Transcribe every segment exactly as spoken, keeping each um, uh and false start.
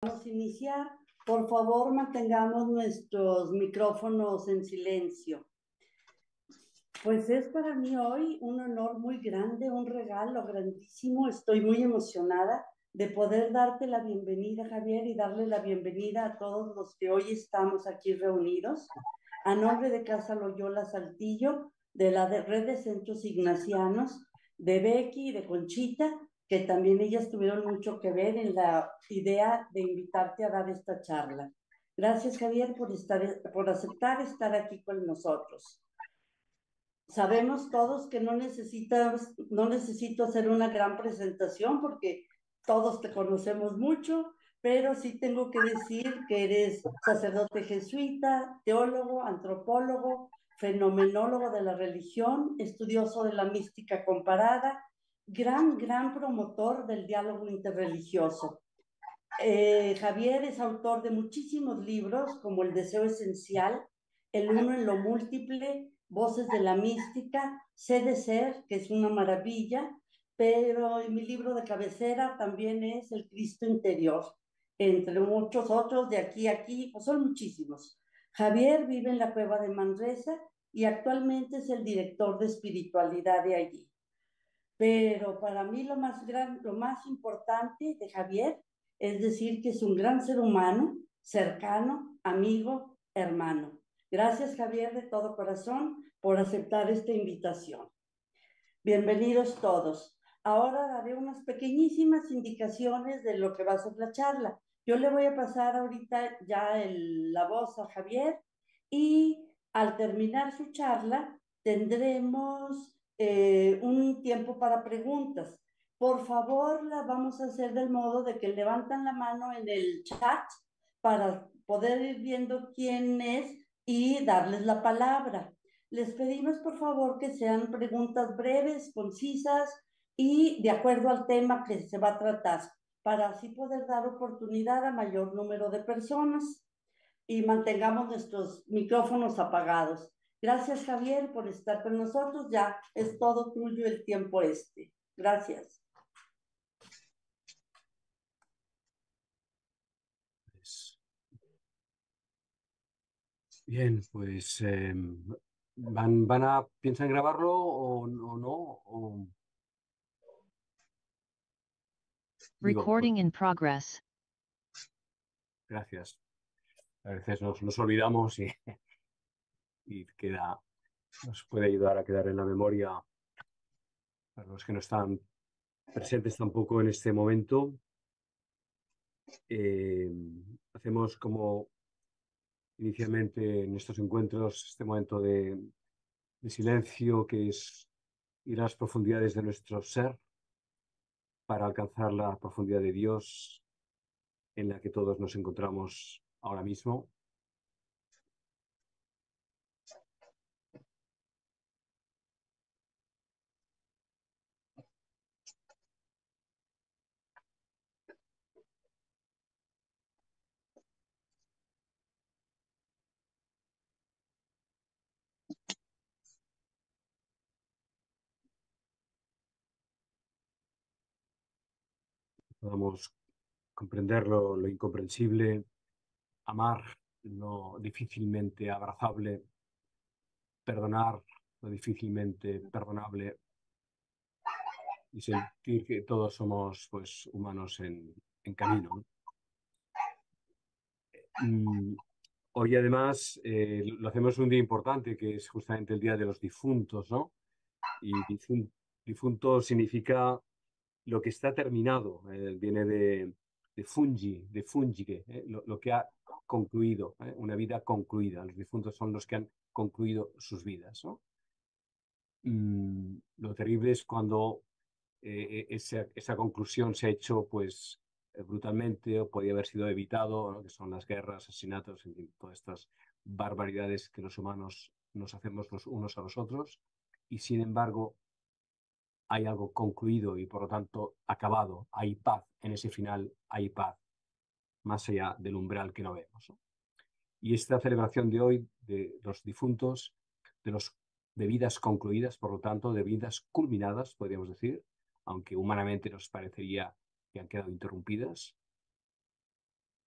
Vamos a iniciar. Por favor, mantengamos nuestros micrófonos en silencio. Pues es para mí hoy un honor muy grande, un regalo grandísimo. Estoy muy emocionada de poder darte la bienvenida, Javier, y darle la bienvenida a todos los que hoy estamos aquí reunidos. A nombre de Casa Loyola Saltillo, de la de Red de Centros Ignacianos, de Becky y de Conchita, que también ellas tuvieron mucho que ver en la idea de invitarte a dar esta charla. Gracias, Javier, por estar, por aceptar estar aquí con nosotros. Sabemos todos que no necesitas, no necesito hacer una gran presentación porque todos te conocemos mucho, pero sí tengo que decir que eres sacerdote jesuita, teólogo, antropólogo, fenomenólogo de la religión, estudioso de la mística comparada, gran, gran promotor del diálogo interreligioso. Eh, Javier es autor de muchísimos libros como El deseo esencial, El uno en lo múltiple, Voces de la mística, Sé de ser, que es una maravilla, pero mi libro de cabecera también es El Cristo interior, entre muchos otros de aquí a aquí, pues son muchísimos. Javier vive en la cueva de Manresa y actualmente es el director de espiritualidad de allí. Pero para mí lo más gran, lo más importante de Javier es decir que es un gran ser humano, cercano, amigo, hermano. Gracias, Javier, de todo corazón por aceptar esta invitación. Bienvenidos todos. Ahora daré unas pequeñísimas indicaciones de lo que va a ser la charla. Yo le voy a pasar ahorita ya el- la voz a Javier y al terminar su charla tendremos eh, un tiempo para preguntas. Por favor, la vamos a hacer del modo de que levantan la mano en el chat para poder ir viendo quién es y darles la palabra. Les pedimos por favor que sean preguntas breves, concisas y de acuerdo al tema que se va a tratar, para así poder dar oportunidad a mayor número de personas y mantengamos nuestros micrófonos apagados. Gracias, Javier, por estar con nosotros. Ya es todo tuyo el tiempo este. Gracias. Pues, bien, pues eh, van, van a, ¿piensan grabarlo o, o no? O, digo, pues, Recording in progress. gracias. A veces nos, nos olvidamos y, y queda, nos puede ayudar a quedar en la memoria para los que no están presentes tampoco en este momento. Eh, hacemos como inicialmente en estos encuentros este momento de, de silencio que es ir a las profundidades de nuestro ser para alcanzar la profundidad de Dios en la que todos nos encontramos ahora mismo. Podamos comprender lo, lo incomprensible, amar lo difícilmente abrazable, perdonar lo difícilmente perdonable y sentir que todos somos pues humanos en, en camino, ¿no? Mm, Hoy además eh, lo hacemos un día importante que es justamente el Día de los Difuntos, ¿no? Y difun- difunto significa lo que está terminado, eh, viene de, de fungi, de fungire, eh, lo, lo que ha concluido, eh, una vida concluida. Los difuntos son los que han concluido sus vidas, ¿no? Mm, lo terrible es cuando eh, esa, esa conclusión se ha hecho pues eh, brutalmente o podía haber sido evitado, ¿no? Que son las guerras, asesinatos, en fin, todas estas barbaridades que los humanos nos hacemos los unos a los otros y sin embargo hay algo concluido y por lo tanto acabado, hay paz en ese final, hay paz más allá del umbral que no vemos, ¿no? Y esta celebración de hoy de los difuntos, de los de vidas concluidas, por lo tanto, de vidas culminadas, podríamos decir, aunque humanamente nos parecería que han quedado interrumpidas,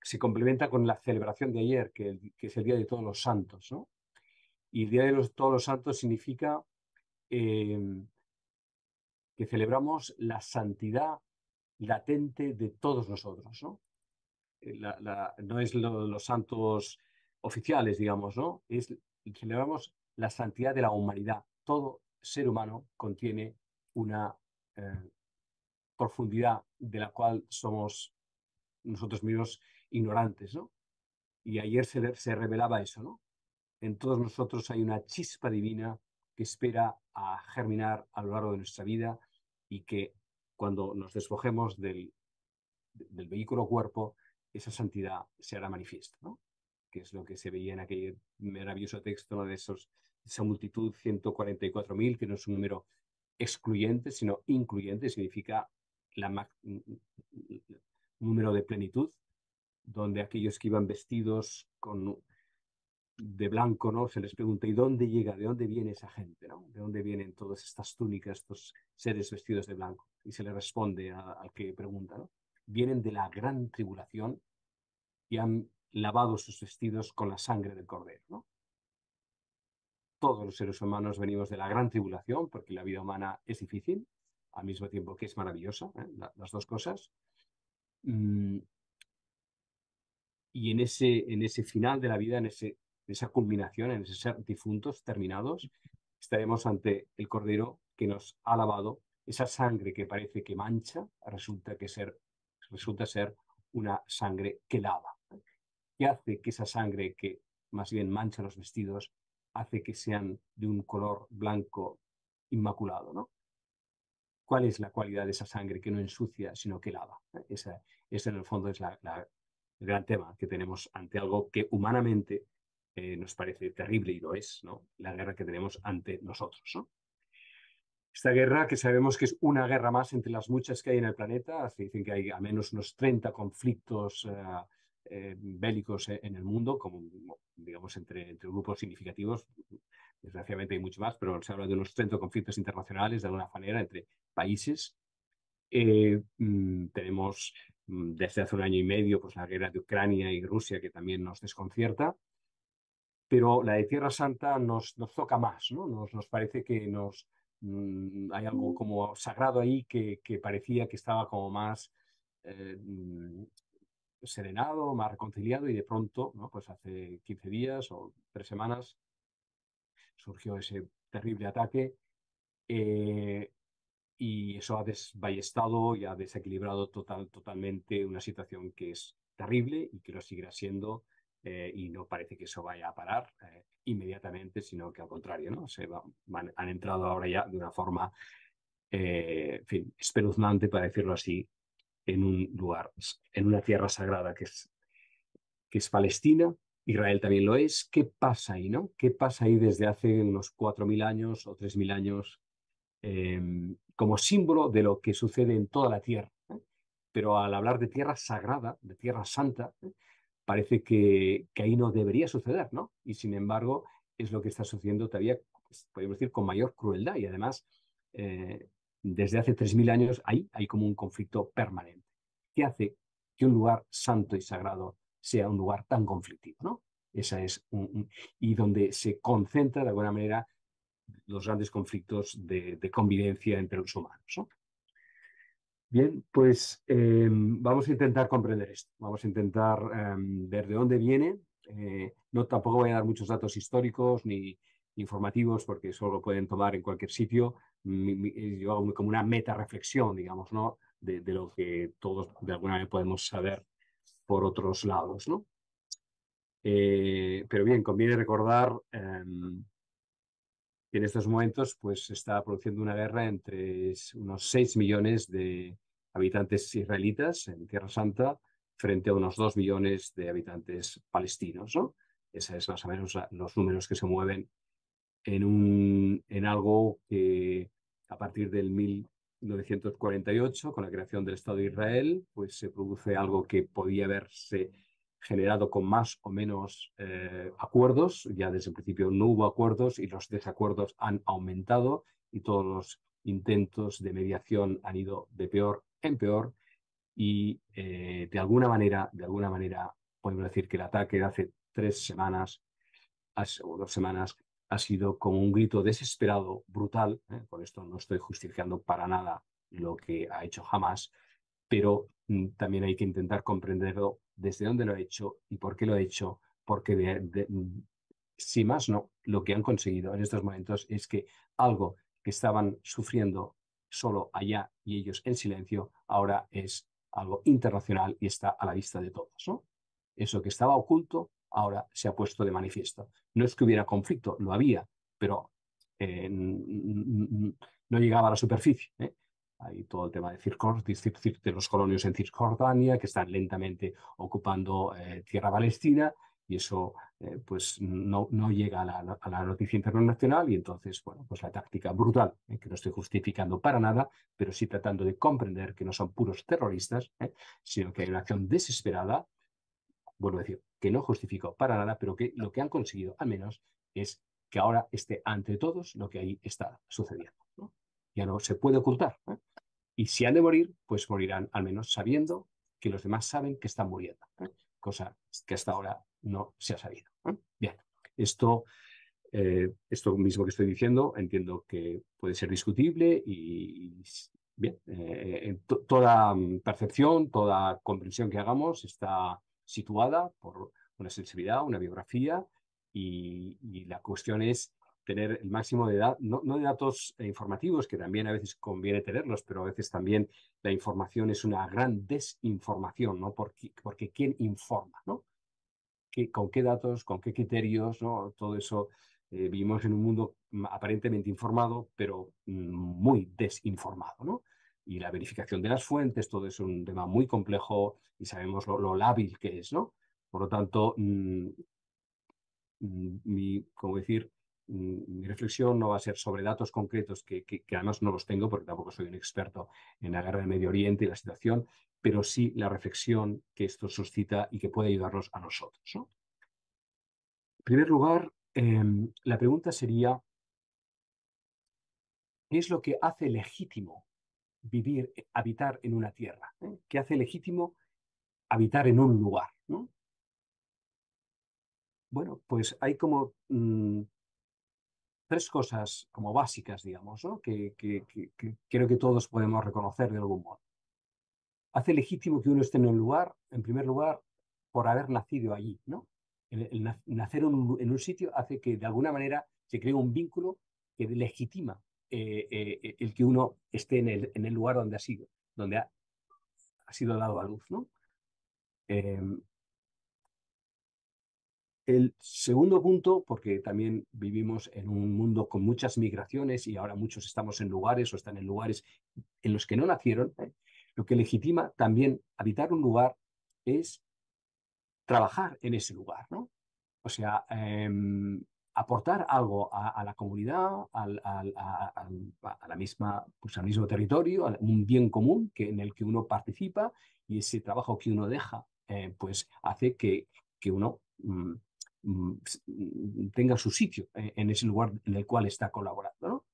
se complementa con la celebración de ayer, que, el- que es el Día de Todos los Santos, ¿no? Y el Día de los, Todos los Santos significa eh, que celebramos la santidad latente de todos nosotros, ¿no? Eh, La, la- no es lo- los santos oficiales, digamos, ¿no? Es, celebramos la santidad de la humanidad. Todo ser humano contiene una eh, profundidad de la cual somos nosotros mismos ignorantes, ¿no? Y ayer se, se revelaba eso, ¿no? En todos nosotros hay una chispa divina que espera a germinar a lo largo de nuestra vida y que cuando nos despojemos del, del vehículo cuerpo, esa santidad se hará manifiesta, ¿no? Que es lo que se veía en aquel maravilloso texto, ¿no? De esos, esa multitud, ciento cuarenta y cuatro mil, que no es un número excluyente, sino incluyente, significa la, un número de plenitud, donde aquellos que iban vestidos con de blanco, ¿no? Se les pregunta, ¿y dónde llega? ¿De dónde viene esa gente? ¿No? ¿De dónde vienen todas estas túnicas, estos seres vestidos de blanco? Y se le responde a, al que pregunta, ¿no? Vienen de la gran tribulación y han lavado sus vestidos con la sangre del cordero, ¿no? Todos los seres humanos venimos de la gran tribulación porque la vida humana es difícil, al mismo tiempo que es maravillosa, ¿eh? La, las dos cosas. Mm, y en ese, en ese final de la vida, en, ese, en esa culminación, en esos ser difuntos terminados, estaremos ante el Cordero que nos ha lavado. Esa sangre que parece que mancha, resulta, que ser, resulta ser una sangre que lava. ¿Qué hace que esa sangre que más bien mancha los vestidos, hace que sean de un color blanco inmaculado, ¿no? ¿Cuál es la cualidad de esa sangre que no ensucia, sino que lava? Esa, ese en el fondo es la, la, el gran tema que tenemos ante algo que humanamente eh, nos parece terrible y lo es, ¿no? La guerra que tenemos ante nosotros, ¿no? Esta guerra que sabemos que es una guerra más entre las muchas que hay en el planeta, se dicen que hay al menos unos treinta conflictos eh, eh, bélicos en el mundo, como digamos entre, entre grupos significativos. Desgraciadamente hay mucho más, pero se habla de unos treinta conflictos internacionales de alguna manera entre países. Eh, mm, tenemos mm, desde hace un año y medio pues, la guerra de Ucrania y Rusia que también nos desconcierta, pero la de Tierra Santa nos, nos toca más, ¿no? Nos, nos parece que nos, mm, hay algo como sagrado ahí que, que parecía que estaba como más eh, mm, serenado, más reconciliado y de pronto, ¿no? Pues hace quince días o tres semanas surgió ese terrible ataque. Eh, y eso ha desballestado y ha desequilibrado total, totalmente una situación que es terrible y que lo seguirá siendo eh, y no parece que eso vaya a parar eh, inmediatamente, sino que al contrario, ¿no? Se va, van, han entrado ahora ya de una forma, eh, en fin, espeluznante, para decirlo así, en un lugar, en una tierra sagrada que es, que es Palestina. Israel también lo es. ¿Qué pasa ahí, no? ¿Qué pasa ahí desde hace unos cuatro mil años o tres mil años eh, como símbolo de lo que sucede en toda la tierra? ¿Eh? Pero al hablar de tierra sagrada, de tierra santa, ¿eh? Parece que, que, ahí no debería suceder, ¿no? Y sin embargo, es lo que está sucediendo todavía, pues, podemos decir, con mayor crueldad. Y además, eh, desde hace tres mil años, ahí hay como un conflicto permanente. ¿Qué hace que un lugar santo y sagrado sea un lugar tan conflictivo, ¿no? Esa es un, un, y donde se concentra de alguna manera los grandes conflictos de, de convivencia entre los humanos, ¿no? Bien, pues eh, vamos a intentar comprender esto, vamos a intentar eh, ver de dónde viene. Eh, no tampoco voy a dar muchos datos históricos ni informativos porque eso lo pueden tomar en cualquier sitio. Mi, mi, yo hago como una meta reflexión, digamos, ¿no? De, de lo que todos de alguna manera podemos saber por otros lados, ¿no? Eh, pero bien, conviene recordar eh, que en estos momentos pues, se está produciendo una guerra entre unos seis millones de habitantes israelitas en Tierra Santa frente a unos dos millones de habitantes palestinos, ¿no? Esos es más o menos la, los números que se mueven en, un, en algo que a partir del mil novecientos cuarenta y ocho, con la creación del Estado de Israel, pues se produce algo que podía haberse generado con más o menos eh, acuerdos. Ya desde el principio no hubo acuerdos y los desacuerdos han aumentado y todos los intentos de mediación han ido de peor en peor. y eh, de alguna manera, de alguna manera, podemos decir que el ataque de hace tres semanas o dos semanas ha sido como un grito desesperado, brutal. ¿eh? Con esto no estoy justificando para nada lo que ha hecho Hamas, pero mm, también hay que intentar comprenderlo desde dónde lo ha hecho y por qué lo ha hecho, porque de, de, si más no, lo que han conseguido en estos momentos es que algo que estaban sufriendo solo allá y ellos en silencio, ahora es algo internacional y está a la vista de todos, ¿no? Eso que estaba oculto ahora se ha puesto de manifiesto. No es que hubiera conflicto, lo había, pero eh, no llegaba a la superficie. ¿eh? Hay todo el tema de, Circor, de los colonios en Cisjordania que están lentamente ocupando eh, tierra palestina y eso eh, pues no, no llega a la, a la noticia internacional y entonces, bueno, pues la táctica brutal, eh, que no estoy justificando para nada, pero sí tratando de comprender que no son puros terroristas, eh, sino que hay una acción desesperada, vuelvo a decir, que no justifico para nada, pero que lo que han conseguido al menos es que ahora esté ante todos lo que ahí está sucediendo. ¿no? Ya no se puede ocultar. ¿eh? Y si han de morir, pues morirán al menos sabiendo que los demás saben que están muriendo, ¿eh? cosa que hasta ahora no se ha sabido. ¿eh? Bien, esto, eh, esto mismo que estoy diciendo entiendo que puede ser discutible y, bien, eh, to toda percepción, toda comprensión que hagamos está situada por una sensibilidad, una biografía y, y la cuestión es tener el máximo de datos, no, no de datos informativos, que también a veces conviene tenerlos, pero a veces también la información es una gran desinformación, ¿no? Porque, porque ¿quién informa, ¿no? ¿Qué, ¿Con qué datos, con qué criterios, ¿no? Todo eso, eh, vivimos en un mundo aparentemente informado, pero mm, muy desinformado, ¿no? Y la verificación de las fuentes, todo es un tema muy complejo y sabemos lo, lo lábil que es, ¿no? Por lo tanto, mmm, mi, como decir, mi reflexión no va a ser sobre datos concretos que, que, que, además no los tengo porque tampoco soy un experto en la guerra del Medio Oriente y la situación, pero sí la reflexión que esto suscita y que puede ayudarnos a nosotros. ¿no? En primer lugar, eh, la pregunta sería, ¿qué es lo que hace legítimo vivir, habitar en una tierra? ¿eh? ¿Qué hace legítimo habitar en un lugar? ¿no? Bueno, pues hay como mmm, tres cosas como básicas, digamos, ¿no? que, que, que, que creo que todos podemos reconocer de algún modo. Hace legítimo que uno esté en un lugar, en primer lugar, por haber nacido allí, ¿no? El, el nacer en un, en un, sitio hace que de alguna manera se cree un vínculo que legitima eh, eh, el que uno esté en el, en el lugar donde ha sido, donde ha, ha sido dado a luz, ¿no? Eh, El segundo punto, porque también vivimos en un mundo con muchas migraciones y ahora muchos estamos en lugares o están en lugares en los que no nacieron, ¿eh? Lo que legitima también habitar un lugar es trabajar en ese lugar, ¿no? O sea, eh, aportar algo a, a la comunidad, al, al, a, a, la misma, pues al mismo territorio, a un bien común que, en el que uno participa y ese trabajo que uno deja, eh, pues hace que, que uno mm, mm, tenga su sitio eh, en ese lugar en el cual está colaborando, ¿no?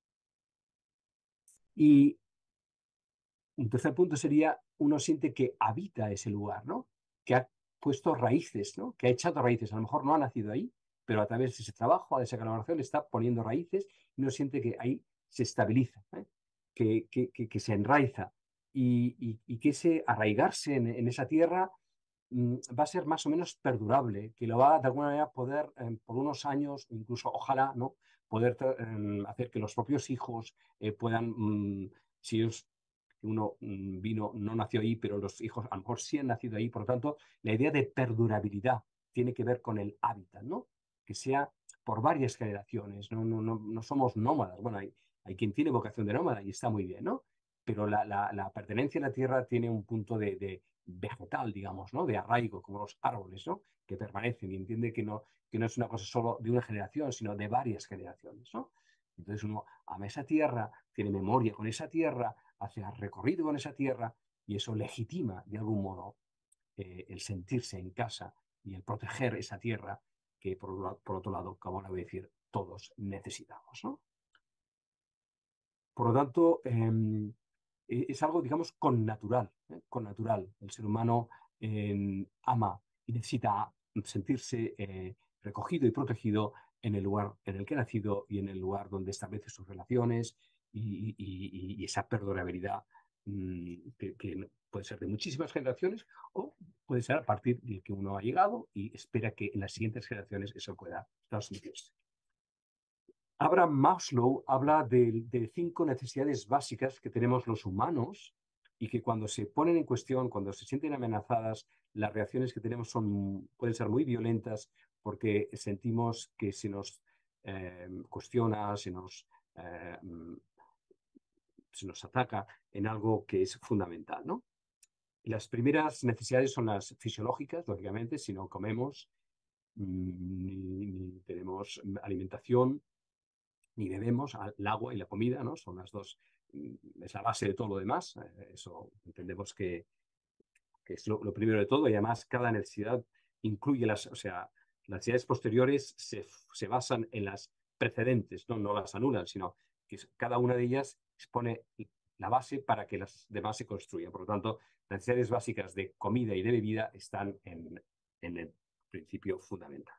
Y un tercer punto sería, uno siente que habita ese lugar, ¿no? Que ha puesto raíces, ¿no? Que ha echado raíces. A lo mejor no ha nacido ahí, pero a través de ese trabajo, de esa colaboración, está poniendo raíces y uno siente que ahí se estabiliza, ¿eh? que, que, que, que, se enraiza y, y, y, que ese arraigarse en, en esa tierra mmm, va a ser más o menos perdurable, que lo va de alguna manera poder, eh, por unos años, incluso ojalá, ¿no? Poder eh, hacer que los propios hijos eh, puedan, mmm, si ellos uno vino, no nació ahí, pero los hijos a lo mejor sí han nacido ahí. Por lo tanto, la idea de perdurabilidad tiene que ver con el hábitat, ¿no? Que sea por varias generaciones, no, no, no, no somos nómadas. Bueno, hay, hay quien tiene vocación de nómada y está muy bien, ¿no? Pero la, la, la pertenencia a la tierra tiene un punto de, de vegetal, digamos, ¿no? De arraigo, como los árboles, ¿no? Que permanecen y entiende que no, que no es una cosa solo de una generación, sino de varias generaciones, ¿no? Entonces uno ama esa tierra, tiene memoria con esa tierra, hace recorrido con esa tierra y eso legitima de algún modo eh, el sentirse en casa y el proteger esa tierra que por, por otro lado, como ahora voy a decir, todos necesitamos. ¿no? Por lo tanto, eh, eh, es algo, digamos, connatural, ¿eh? Connatural. El ser humano eh, ama y necesita sentirse eh, recogido y protegido en el lugar en el que ha nacido y en el lugar donde establece sus relaciones y, y- y- y esa perdurabilidad mm, que, que puede ser de muchísimas generaciones o puede ser a partir de que uno ha llegado y espera que en las siguientes generaciones eso pueda transmitirse. Abraham Maslow habla de, de cinco necesidades básicas que tenemos los humanos y que cuando se ponen en cuestión, cuando se sienten amenazadas, las reacciones que tenemos son, pueden ser muy violentas porque sentimos que se nos eh, cuestiona, se nos, eh, se nos ataca en algo que es fundamental, ¿no? Las primeras necesidades son las fisiológicas, lógicamente, si no comemos, mm, ni, ni tenemos alimentación, ni bebemos, el agua y la comida, ¿no? Son las dos, mm, es la base de todo lo demás. Eh, Eso entendemos que, que es lo, lo primero de todo y además cada necesidad incluye las, o sea, las necesidades posteriores se, se basan en las precedentes, ¿no? No las anulan, sino que cada una de ellas expone la base para que las demás se construyan. Por lo tanto, las necesidades básicas de comida y de bebida están en, en el principio fundamental.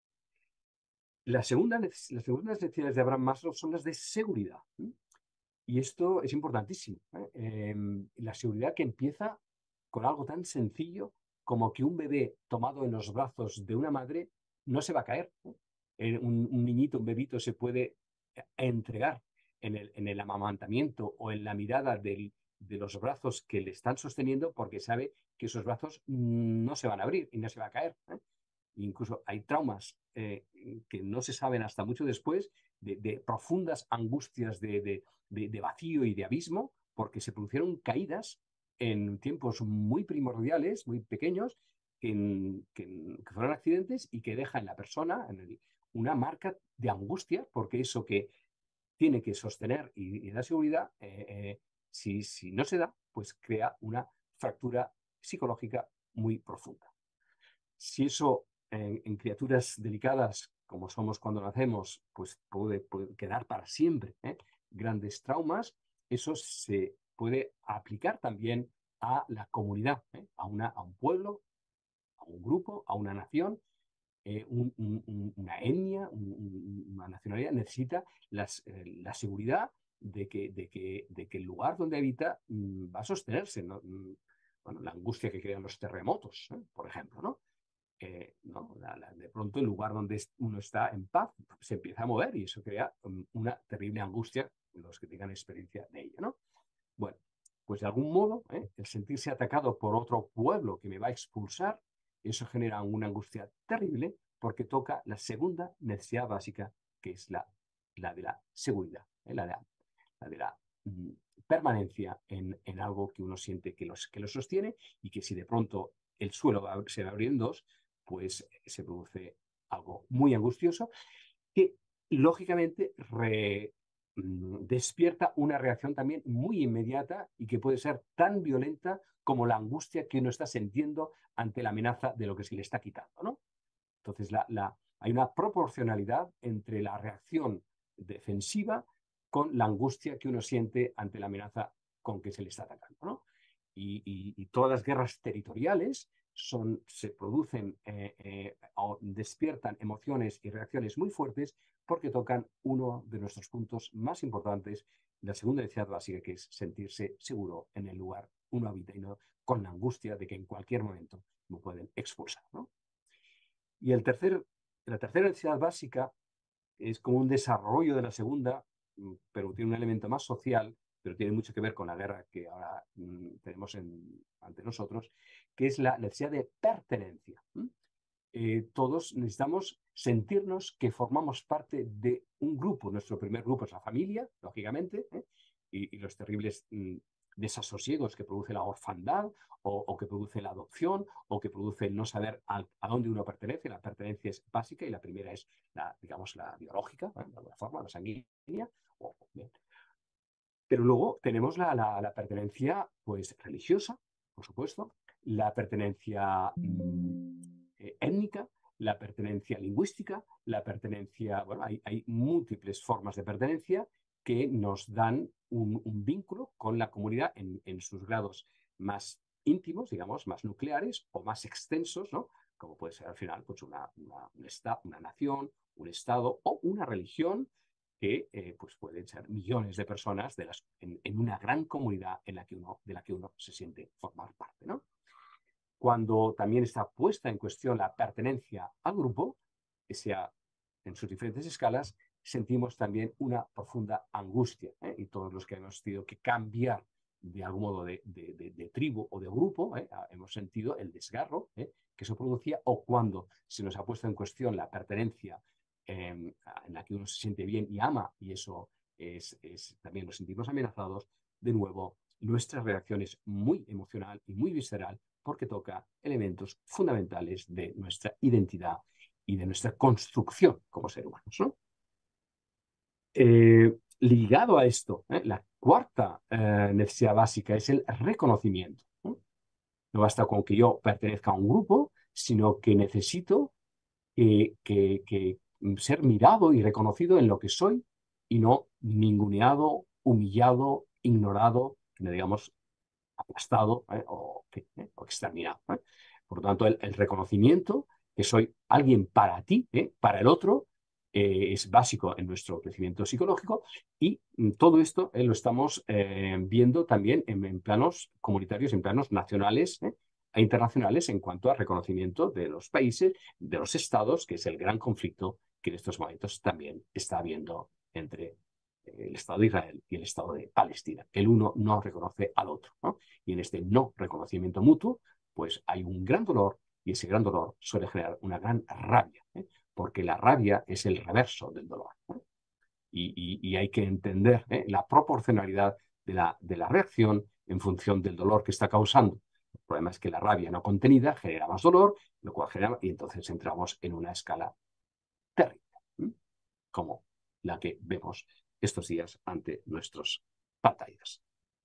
La segunda, las segundas necesidades de Abraham Maslow son las de seguridad. ¿eh? Y esto es importantísimo. ¿eh? Eh, la seguridad que empieza con algo tan sencillo como que un bebé tomado en los brazos de una madre no se va a caer. ¿eh? Eh, un, un niñito, un bebito se puede entregar en el, en el amamantamiento o en la mirada del, de los brazos que le están sosteniendo porque sabe que esos brazos no se van a abrir y no se va a caer. ¿eh? Incluso hay traumas eh, que no se saben hasta mucho después, de, de profundas angustias de, de, de, de vacío y de abismo, porque se produjeron caídas en tiempos muy primordiales, muy pequeños, que, que, que fueron accidentes y que deja en la persona en el, una marca de angustia, porque eso que tiene que sostener y, y dar seguridad, eh, eh, si, si no se da, pues crea una fractura psicológica muy profunda. Si eso en, en criaturas delicadas como somos cuando nacemos, pues puede, puede quedar para siempre, ¿eh? Grandes traumas, eso se puede aplicar también a la comunidad, ¿eh? a, una, a un pueblo, a un grupo, a una nación, eh, un, un, una etnia, un, una nacionalidad necesita las, eh, la seguridad de que, de, que, de que el lugar donde habita mmm, va a sostenerse, ¿no? Bueno, la angustia que crean los terremotos, ¿eh? por ejemplo, ¿no? Eh, ¿no? La, la, de pronto el lugar donde uno está en paz se empieza a mover y eso crea um, una terrible angustia en los que tengan experiencia de ello, ¿no? Bueno, pues de algún modo, ¿eh? el sentirse atacado por otro pueblo que me va a expulsar, eso genera una angustia terrible porque toca la segunda necesidad básica, que es la, la de la seguridad, ¿eh? la, de la, la de la mm, permanencia en, en, algo que uno siente que, los, que lo sostiene y que si de pronto el suelo va, se va a abrir en dos, pues se produce algo muy angustioso que lógicamente re, mmm, despierta una reacción también muy inmediata y que puede ser tan violenta como la angustia que uno está sintiendo ante la amenaza de lo que se le está quitando, ¿no? Entonces la, la, hay una proporcionalidad entre la reacción defensiva con la angustia que uno siente ante la amenaza con que se le está atacando, ¿no? Y, y, y todas las guerras territoriales son, se producen eh, eh, o despiertan emociones y reacciones muy fuertes porque tocan uno de nuestros puntos más importantes, la segunda necesidad básica, que es sentirse seguro en el lugar uno habita y no con la angustia de que en cualquier momento lo pueden expulsar, ¿no? Y el tercer, la tercera necesidad básica es como un desarrollo de la segunda, pero tiene un elemento más social, pero tiene mucho que ver con la guerra que ahora mmm, tenemos en, ante nosotros, que es la necesidad de pertenencia. Eh, todos necesitamos sentirnos que formamos parte de un grupo. Nuestro primer grupo es la familia, lógicamente, ¿eh? y, y los terribles mmm, desasosiegos que produce la orfandad o, o que produce la adopción o que produce el no saber a, a dónde uno pertenece. La pertenencia es básica y la primera es la, digamos, la biológica, ¿eh? de alguna forma, la sanguínea. O, bien. Pero luego tenemos la, la, la pertenencia pues, religiosa, por supuesto, la pertenencia mmm, eh, étnica, la pertenencia lingüística, la pertenencia, bueno, hay, hay múltiples formas de pertenencia que nos dan un, un vínculo con la comunidad en, en sus grados más íntimos, digamos, más nucleares o más extensos, ¿no? Como puede ser al final pues una, una, un esta, una nación, un estado o una religión que eh, pues pueden ser millones de personas de las, en, en una gran comunidad en la que uno, de la que uno se siente formar parte, ¿no? Cuando también está puesta en cuestión la pertenencia al grupo, que sea en sus diferentes escalas, sentimos también una profunda angustia, ¿eh? Y todos los que hemos tenido que cambiar de algún modo de, de, de, de tribu o de grupo, ¿eh? hemos sentido el desgarro, ¿eh? que eso producía, o cuando se nos ha puesto en cuestión la pertenencia eh, en la que uno se siente bien y ama, y eso es, es, también nos sentimos amenazados, de nuevo, nuestra reacción es muy emocional y muy visceral, porque toca elementos fundamentales de nuestra identidad y de nuestra construcción como seres humanos, ¿no? Eh, ligado a esto, ¿eh? la cuarta eh, necesidad básica es el reconocimiento, ¿no? No basta con que yo pertenezca a un grupo, sino que necesito que, que, que ser mirado y reconocido en lo que soy y no ninguneado, humillado, ignorado, digamos, aplastado ¿eh? o, ¿eh? o exterminado. ¿eh? Por lo tanto, el, el, reconocimiento que soy alguien para ti, ¿eh? para el otro, eh, es básico en nuestro crecimiento psicológico, y todo esto eh, lo estamos eh, viendo también en, en planos comunitarios, en planos nacionales ¿eh? e internacionales en cuanto al reconocimiento de los países, de los estados, que es el gran conflicto que en estos momentos también está habiendo entre el Estado de Israel y el Estado de Palestina. El uno no reconoce al otro, ¿no? Y en este no reconocimiento mutuo, pues hay un gran dolor, y ese gran dolor suele generar una gran rabia, ¿eh? Porque la rabia es el reverso del dolor, ¿eh? y, y, y hay que entender ¿eh? la proporcionalidad de la, de la reacción en función del dolor que está causando. El problema es que la rabia no contenida genera más dolor, lo cual genera, y entonces entramos en una escala terrible, ¿eh? Como la que vemos estos días ante nuestras pantallas.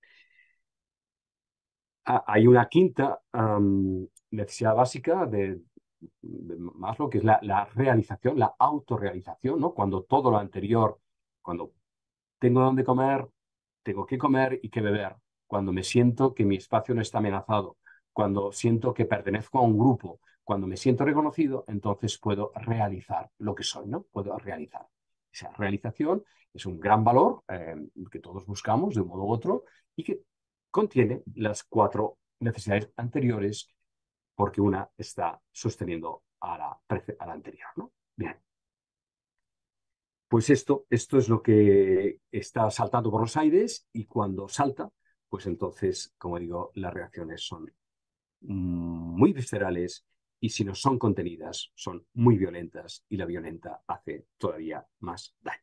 Ah, hay una quinta um, necesidad básica de, de Maslow, que es la, la realización, la autorrealización, ¿no? Cuando todo lo anterior, cuando tengo dónde comer, tengo que comer y que beber, cuando me siento que mi espacio no está amenazado, cuando siento que pertenezco a un grupo, cuando me siento reconocido, entonces puedo realizar lo que soy, ¿no? Puedo realizar. Esa realización es un gran valor eh, que todos buscamos de un modo u otro y que contiene las cuatro necesidades anteriores, porque una está sosteniendo a la, a la anterior, ¿no? Bien. Pues esto, esto es lo que está saltando por los aires, y cuando salta, pues entonces, como digo, las reacciones son muy viscerales, y si no son contenidas, son muy violentas, y la violenta hace todavía más daño.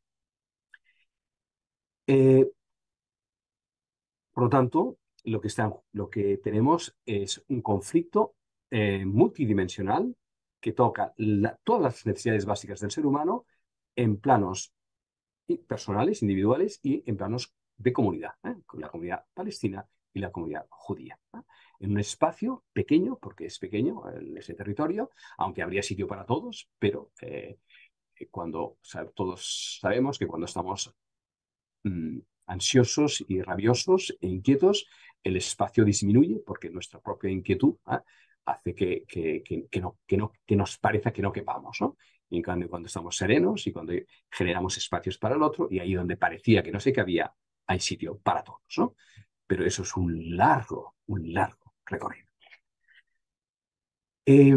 Eh, por lo tanto, lo que, está, lo que tenemos es un conflicto eh, multidimensional que toca la, todas las necesidades básicas del ser humano en planos personales, individuales, y en planos de comunidad, ¿eh? con la comunidad palestina y la comunidad judía, ¿eh? En un espacio pequeño, porque es pequeño ese territorio, aunque habría sitio para todos, pero eh, cuando o sea, todos sabemos que cuando estamos mmm, ansiosos y rabiosos e inquietos, el espacio disminuye, porque nuestra propia inquietud ¿eh? hace que, que, que, que, no, que, no, que nos parezca que no quepamos, ¿no? Y en cambio, cuando estamos serenos y cuando generamos espacios para el otro, y ahí donde parecía que no se cabía, hay sitio para todos, ¿no? Pero eso es un largo, un largo recorrido. Eh,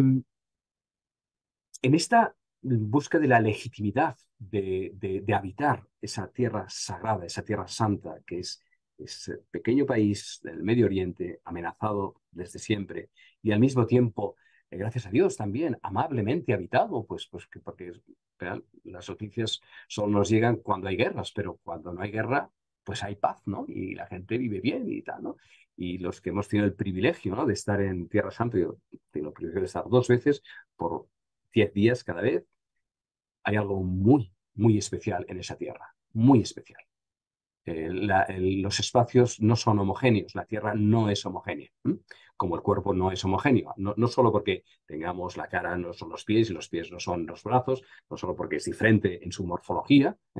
en esta busca de la legitimidad de, de, de habitar esa tierra sagrada, esa tierra santa, que es ese pequeño país del Medio Oriente, amenazado desde siempre, y al mismo tiempo, eh, gracias a Dios, también amablemente habitado, pues, pues que, porque ¿verdad? Las noticias solo nos llegan cuando hay guerras, pero cuando no hay guerra, pues hay paz, ¿no? Y la gente vive bien y tal, ¿no? Y los que hemos tenido el privilegio, ¿no? de estar en Tierra Santa, yo tengo el privilegio de estar dos veces por diez días cada vez, hay algo muy, muy especial en esa tierra, muy especial. Eh, la, el, los espacios no son homogéneos, la tierra no es homogénea, ¿eh? Como el cuerpo no es homogéneo, no, no solo porque tengamos la cara no son los pies y los pies no son los brazos, no solo porque es diferente en su morfología, ¿eh?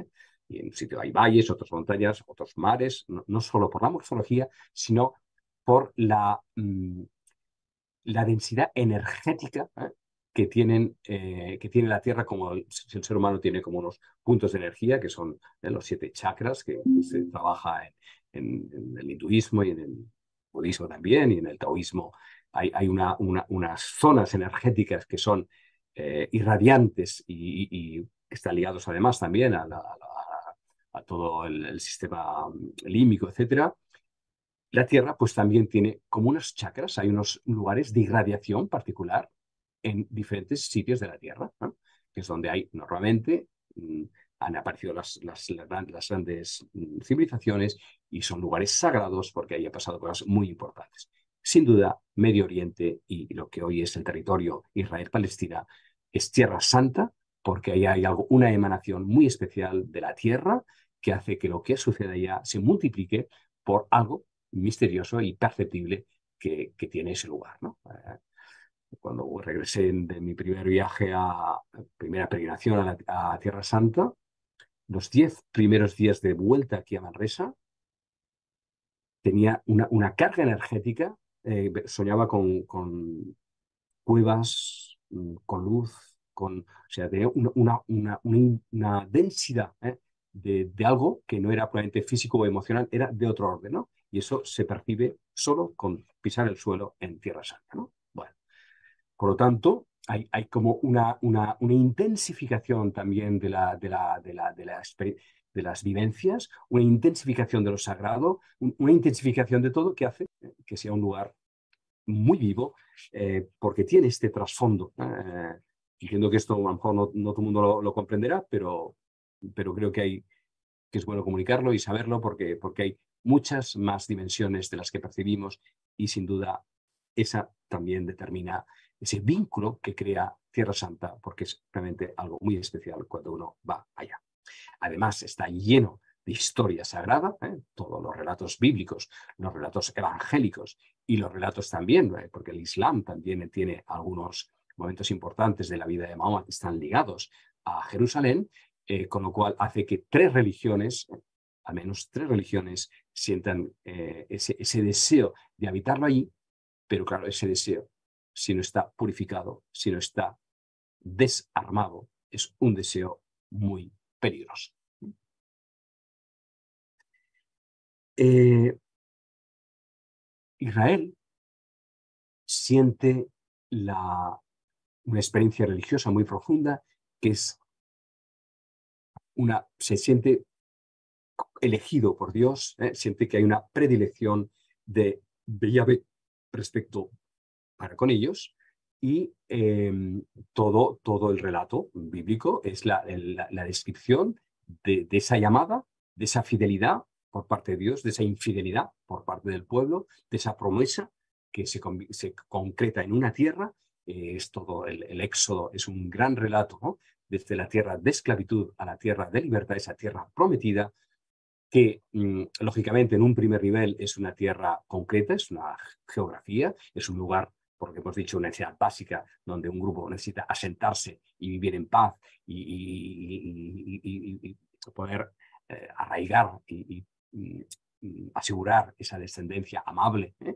Y en un sitio hay valles, otras montañas, otros mares, no, no solo por la morfología, sino por la, mmm, la densidad energética, ¿eh? que, tienen, eh, que tiene la Tierra, como el, el ser humano tiene como unos puntos de energía, que son eh, los siete chakras, que se trabaja en, en, en el hinduismo y en el budismo también, y en el taoísmo. Hay, hay una, una, unas zonas energéticas que son eh, irradiantes y, y, y están ligados además también a, la, a, la, a todo el, el sistema límbico, etcétera. La Tierra pues también tiene como unos chakras, hay unos lugares de irradiación particular en diferentes sitios de la Tierra, ¿no? Que es donde hay normalmente, mmm, han aparecido las, las, las grandes mmm, civilizaciones y son lugares sagrados porque ahí han pasado cosas muy importantes. Sin duda, Medio Oriente y lo que hoy es el territorio Israel-Palestina es Tierra Santa porque ahí hay algo, una emanación muy especial de la Tierra que hace que lo que sucede allá se multiplique por algo misterioso y perceptible que, que tiene ese lugar, ¿no? Eh, cuando regresé de mi primer viaje a primera peregrinación a, la, a Tierra Santa, los diez primeros días de vuelta aquí a Manresa, tenía una, una carga energética, eh, soñaba con, con cuevas, con luz, con, o sea, tenía una, una, una, una, una densidad ¿eh? de, de algo que no era probablemente físico o emocional, era de otro orden, ¿no? Y eso se percibe solo con pisar el suelo en Tierra Santa, ¿no? Bueno, por lo tanto, hay, hay como una, una, una intensificación también de, la, de, la, de, la, de, la, de las vivencias, una intensificación de lo sagrado, un, una intensificación de todo que hace que sea un lugar muy vivo, eh, porque tiene este trasfondo. Eh, entiendo que esto a lo mejor no, no todo el mundo lo, lo comprenderá, pero, pero creo que, hay, que es bueno comunicarlo y saberlo porque, porque hay muchas más dimensiones de las que percibimos y sin duda esa también determina ese vínculo que crea Tierra Santa, porque es realmente algo muy especial cuando uno va allá. Además, está lleno de historia sagrada, ¿eh? Todos los relatos bíblicos, los relatos evangélicos y los relatos también, ¿eh? Porque el Islam también tiene algunos momentos importantes de la vida de Mahoma que están ligados a Jerusalén, eh, con lo cual hace que tres religiones, eh, al menos tres religiones, sientan eh, ese, ese deseo de habitarlo allí, pero claro, ese deseo, si no está purificado, si no está desarmado, es un deseo muy peligroso. Eh, Israel siente la, una experiencia religiosa muy profunda, que es una, se siente elegido por Dios, ¿eh? Siente que hay una predilección de, de Yahvé respecto para con ellos, y eh, todo, todo el relato bíblico es la, la, la descripción de, de esa llamada, de esa fidelidad por parte de Dios, de esa infidelidad por parte del pueblo, de esa promesa que se, se concreta en una tierra. Eh, es todo el, el Éxodo, es un gran relato, ¿no? Desde la tierra de esclavitud a la tierra de libertad, esa tierra prometida, que mmm, lógicamente en un primer nivel es una tierra concreta, es una geografía, es un lugar, porque hemos dicho, una necesidad básica donde un grupo necesita asentarse y vivir en paz y, y, y, y, y poder eh, arraigar y, y, y asegurar esa descendencia amable, ¿eh?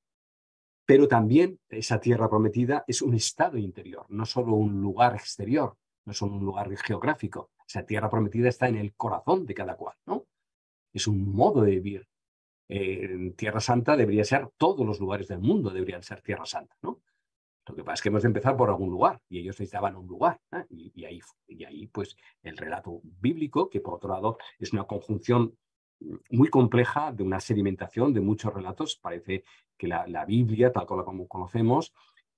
Pero también esa tierra prometida es un estado interior, no solo un lugar exterior, no solo un lugar geográfico. Esa tierra prometida está en el corazón de cada cual, ¿no? Es un modo de vivir. Eh, en Tierra Santa debería ser, todos los lugares del mundo deberían ser Tierra Santa, ¿no? Lo que pasa es que hemos de empezar por algún lugar y ellos necesitaban un lugar, ¿eh? y, y, ahí, y ahí, pues, el relato bíblico, que por otro lado es una conjunción muy compleja de una sedimentación de muchos relatos. Parece que la, la Biblia, tal como conocemos,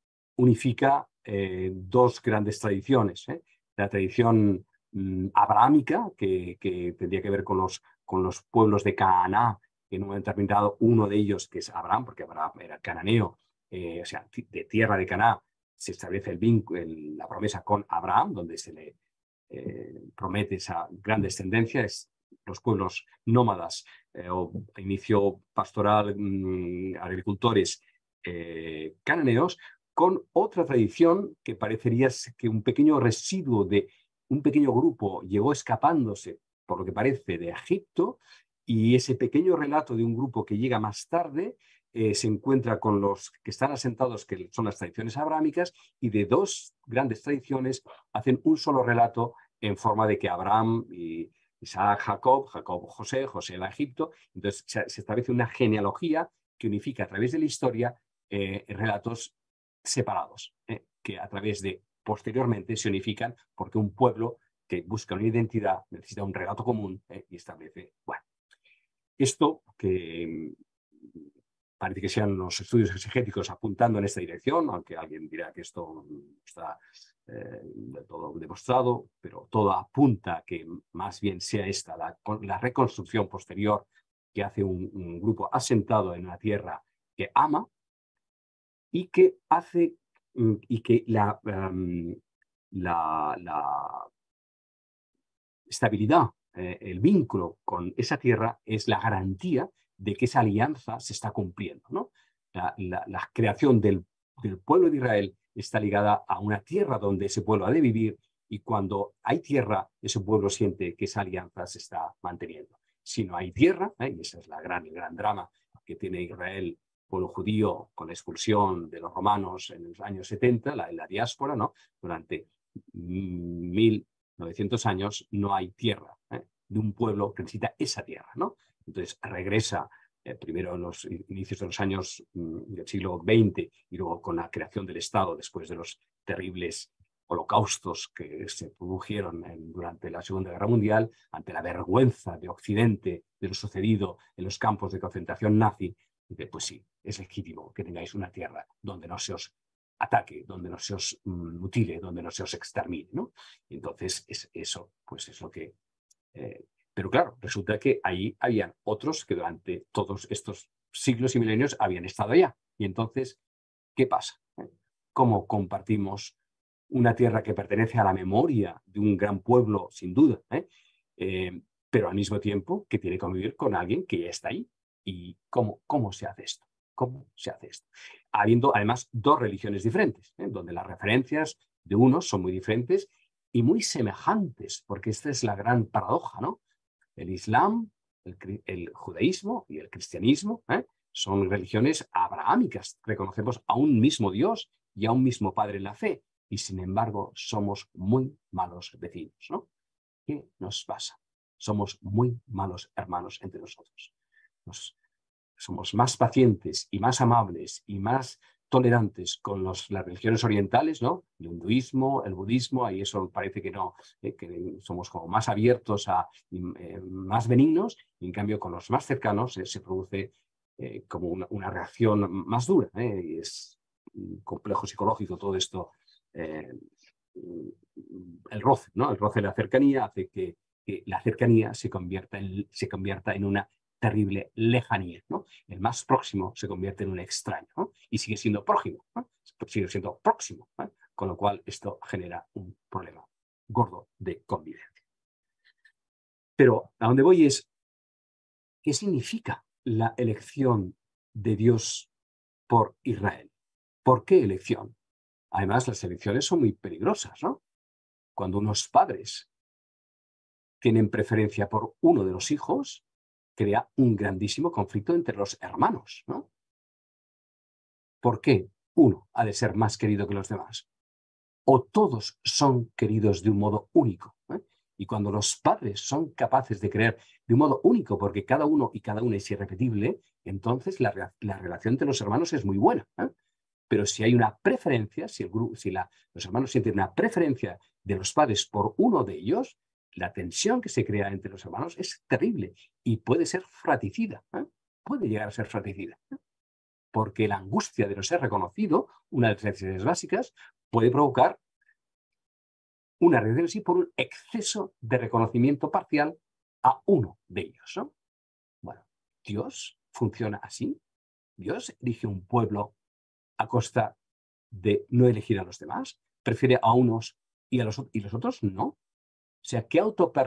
unifica eh, dos grandes tradiciones, ¿eh? La tradición mmm, abrahámica, que, que tendría que ver con los, con los pueblos de Canaán, en un momento determinado uno de ellos, que es Abraham, porque Abraham era cananeo, eh, o sea, de tierra de Canaán, se establece el vínculo, el, la promesa con Abraham, donde se le eh, promete esa gran descendencia. Es los pueblos nómadas eh, o inicio pastoral, mmm, agricultores eh, cananeos, con otra tradición que parecería que un pequeño residuo de un pequeño grupo llegó escapándose por lo que parece, de Egipto, y ese pequeño relato de un grupo que llega más tarde eh, se encuentra con los que están asentados, que son las tradiciones abrámicas, y de dos grandes tradiciones hacen un solo relato en forma de que Abraham y Isaac, Jacob, Jacob, José, José va a Egipto. Entonces se, se establece una genealogía que unifica a través de la historia eh, relatos separados, eh, que a través de posteriormente se unifican porque un pueblo que busca una identidad necesita un relato común eh, y establece, bueno, esto que parece que sean los estudios exegéticos apuntando en esta dirección, aunque alguien dirá que esto está eh, de todo demostrado, pero todo apunta a que más bien sea esta la, la reconstrucción posterior que hace un, un grupo asentado en una tierra que ama y que hace y que la, um, la, la estabilidad, eh, el vínculo con esa tierra es la garantía de que esa alianza se está cumpliendo, ¿no? La, la, la creación del, del pueblo de Israel está ligada a una tierra donde ese pueblo ha de vivir, y cuando hay tierra, ese pueblo siente que esa alianza se está manteniendo. Si no hay tierra, ¿eh? Y ese es la gran, el gran drama que tiene Israel, pueblo judío, con la expulsión de los romanos en los años setenta, la, la diáspora, ¿no? Durante mil novecientos años no hay tierra, ¿eh? De un pueblo que necesita esa tierra, ¿no? Entonces regresa eh, primero en los inicios de los años mm, del siglo veinte y luego con la creación del Estado después de los terribles holocaustos que se produjeron en, durante la Segunda Guerra Mundial, ante la vergüenza de Occidente de lo sucedido en los campos de concentración nazi. Dice, pues sí, es legítimo que tengáis una tierra donde no se os ataque, donde no se os mm, mutile, donde no se os extermine, ¿no? Entonces, es, eso pues es lo que... Eh, pero claro, resulta que ahí habían otros que durante todos estos siglos y milenios habían estado allá. Y entonces, ¿qué pasa? ¿Eh? ¿Cómo compartimos una tierra que pertenece a la memoria de un gran pueblo, sin duda, ¿eh? Eh, pero al mismo tiempo que tiene que convivir con alguien que ya está ahí? ¿Y cómo, cómo se hace esto? ¿Cómo se hace esto? Habiendo además dos religiones diferentes, ¿eh? Donde las referencias de unos son muy diferentes y muy semejantes, porque esta es la gran paradoja, ¿no? El Islam, el, el judaísmo y el cristianismo, ¿eh? Son religiones abrahámicas. Reconocemos a un mismo Dios y a un mismo Padre en la fe, y sin embargo somos muy malos vecinos, ¿no? ¿Qué nos pasa? Somos muy malos hermanos entre nosotros. Nos, somos más pacientes y más amables y más tolerantes con los, las religiones orientales, ¿no? El hinduismo, el budismo, ahí eso parece que no, eh, que somos como más abiertos, a, eh, más benignos, y en cambio con los más cercanos eh, se produce eh, como una, una reacción más dura, ¿eh? Y es un complejo psicológico todo esto. Eh, el roce, ¿no? El roce de la cercanía hace que, que la cercanía se convierta en, se convierta en una terrible lejanía, ¿no? El más próximo se convierte en un extraño, ¿no? Y sigue siendo próximo, ¿no? Sigue siendo próximo, ¿no? Con lo cual esto genera un problema gordo de convivencia. Pero a donde voy es, ¿qué significa la elección de Dios por Israel? ¿Por qué elección? Además, las elecciones son muy peligrosas, ¿no? Cuando unos padres tienen preferencia por uno de los hijos, crea un grandísimo conflicto entre los hermanos, ¿no? ¿Por qué uno ha de ser más querido que los demás? O todos son queridos de un modo único, ¿eh? Y cuando los padres son capaces de querer de un modo único, porque cada uno y cada una es irrepetible, entonces la, la relación entre los hermanos es muy buena, ¿eh? Pero si hay una preferencia, si, el grupo, si la, los hermanos sienten una preferencia de los padres por uno de ellos, la tensión que se crea entre los hermanos es terrible y puede ser fratricida, ¿eh? Puede llegar a ser fratricida, ¿eh? Porque la angustia de no ser reconocido, una de las necesidades básicas, puede provocar una reacción así por un exceso de reconocimiento parcial a uno de ellos, ¿no? Bueno, Dios funciona así. Dios elige un pueblo a costa de no elegir a los demás. Prefiere a unos y a los, y los otros no. O sea, ¿qué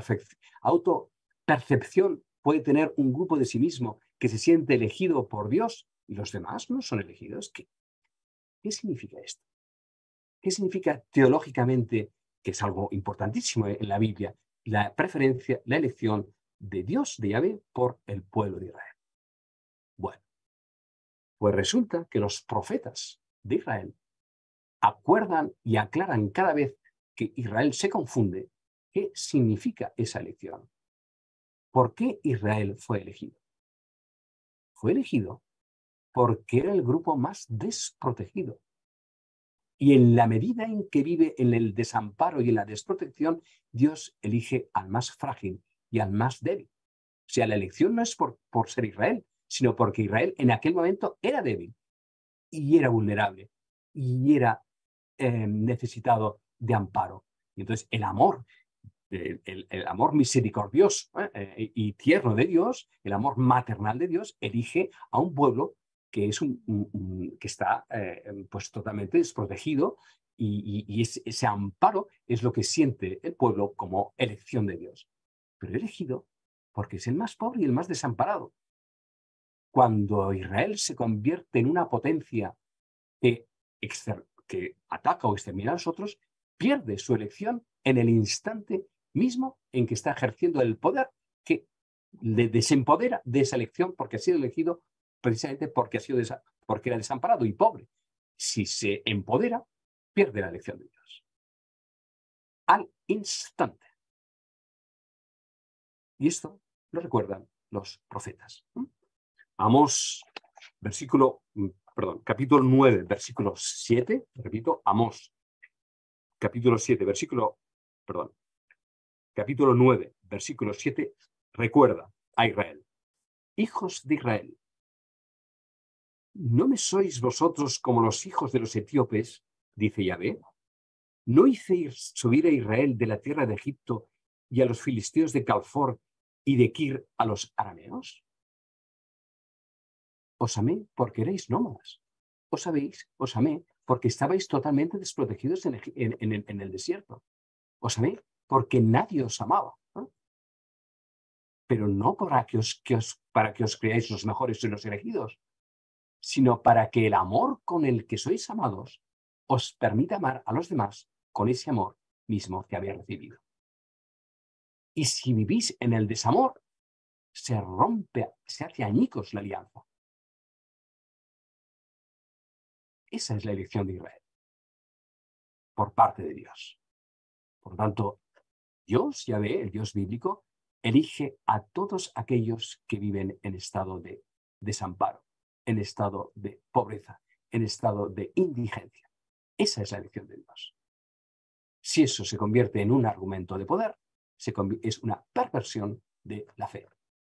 autopercepción puede tener un grupo de sí mismo que se siente elegido por Dios y los demás no son elegidos? ¿Qué, qué significa esto? ¿Qué significa teológicamente, que es algo importantísimo en la Biblia, la preferencia, la elección de Dios, de Yahvé, por el pueblo de Israel. Bueno, pues resulta que los profetas de Israel acuerdan y aclaran cada vez que Israel se confunde qué significa esa elección. ¿Por qué Israel fue elegido? Fue elegido porque era el grupo más desprotegido. Y en la medida en que vive en el desamparo y en la desprotección, Dios elige al más frágil y al más débil. O sea, la elección no es por, por ser Israel, sino porque Israel en aquel momento era débil y era vulnerable y era eh, necesitado de amparo. Y entonces el amor, el, el, el amor misericordioso ¿eh? y tierno de Dios, el amor maternal de Dios, elige a un pueblo que, es un, un, un, que está eh, pues totalmente desprotegido y, y, y es, ese amparo es lo que siente el pueblo como elección de Dios. Pero elegido porque es el más pobre y el más desamparado. Cuando Israel se convierte en una potencia que, que ataca o extermina a los otros, pierde su elección en el instante mismo en que está ejerciendo el poder que le desempodera de esa elección porque ha sido elegido precisamente porque, ha sido desa porque era desamparado y pobre. Si se empodera, pierde la elección de Dios. Al instante. Y esto lo recuerdan los profetas. Amós, versículo, perdón, capítulo nueve, versículo siete, repito, Amós, capítulo siete, versículo, perdón, capítulo nueve, versículo siete, recuerda a Israel. Hijos de Israel, ¿no me sois vosotros como los hijos de los etíopes? Dice Yahvé. ¿No hice ir subir a Israel de la tierra de Egipto y a los filisteos de Calfor y de Kir a los arameos? Os amé porque erais nómadas. Os sabéis, os amé porque estabais totalmente desprotegidos en el, en, en, en el desierto. Os amé porque nadie os amaba. ¿No? Pero no para que, os, que os, para que os creáis los mejores y los elegidos, sino para que el amor con el que sois amados os permita amar a los demás con ese amor mismo que habéis recibido. Y si vivís en el desamor, se rompe, se hace añicos la alianza. Esa es la elección de Israel, por parte de Dios. Por lo tanto, Dios, Yahvé, el Dios bíblico, elige a todos aquellos que viven en estado de desamparo, en estado de pobreza, en estado de indigencia. Esa es la elección de Dios. Si eso se convierte en un argumento de poder, se es una perversión de la fe.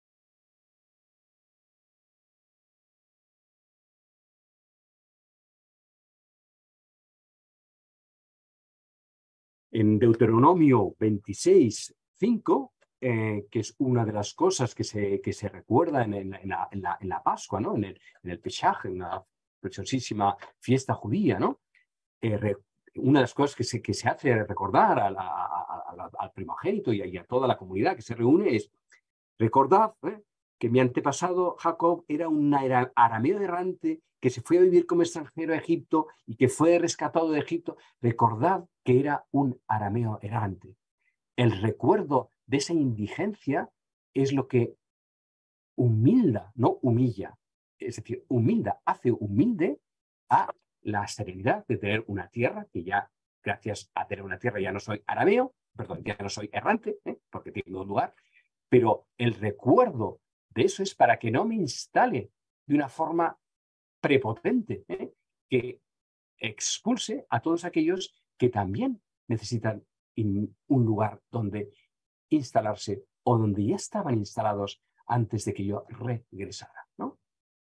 En Deuteronomio veintiséis, cinco, eh, que es una de las cosas que se, que se recuerda en, en, en, la, en, la, en la Pascua, ¿no? en, el, en el Pesaj, en una preciosísima fiesta judía, ¿no? Eh, re, una de las cosas que se, que se hace recordar a la, a, a la, al primogénito y a, y a toda la comunidad que se reúne es, recordad ¿eh? que mi antepasado Jacob era un arameo errante que se fue a vivir como extranjero a Egipto y que fue rescatado de Egipto. Recordad que era un arameo errante. El recuerdo de esa indigencia es lo que humilda, no humilla. Es decir, humilda, hace humilde a la serenidad de tener una tierra que ya, gracias a tener una tierra, ya no soy arameo, perdón, ya no soy errante, ¿eh? porque tengo un lugar, pero el recuerdo de eso es para que no me instale de una forma prepotente, ¿eh? que expulse a todos aquellos que también necesitan un lugar donde instalarse o donde ya estaban instalados antes de que yo regresara, ¿no?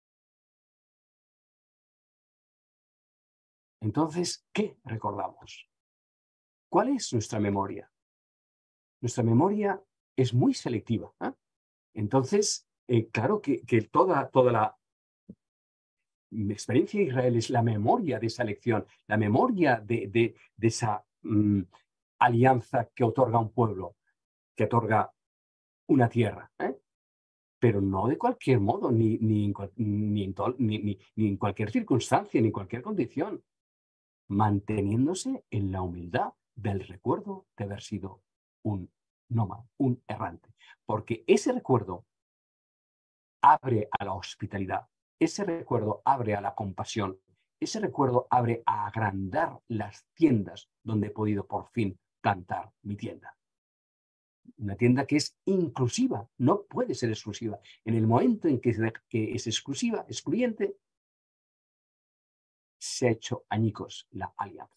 Entonces, ¿qué recordamos? ¿Cuál es nuestra memoria? Nuestra memoria es muy selectiva. ¿eh? Entonces, eh, claro que, que toda, toda la mi experiencia de Israel es la memoria de esa elección, la memoria de, de, de esa mm, alianza que otorga un pueblo, que otorga una tierra. ¿eh? Pero no de cualquier modo, ni, ni, en, ni, en to, ni, ni, ni en cualquier circunstancia, ni en cualquier condición, manteniéndose en la humildad del recuerdo de haber sido un nómada, un errante. Porque ese recuerdo abre a la hospitalidad, ese recuerdo abre a la compasión, ese recuerdo abre a agrandar las tiendas donde he podido por fin plantar mi tienda. Una tienda que es inclusiva, no puede ser exclusiva. En el momento en que es, que es exclusiva, excluyente, se ha hecho añicos la alianza.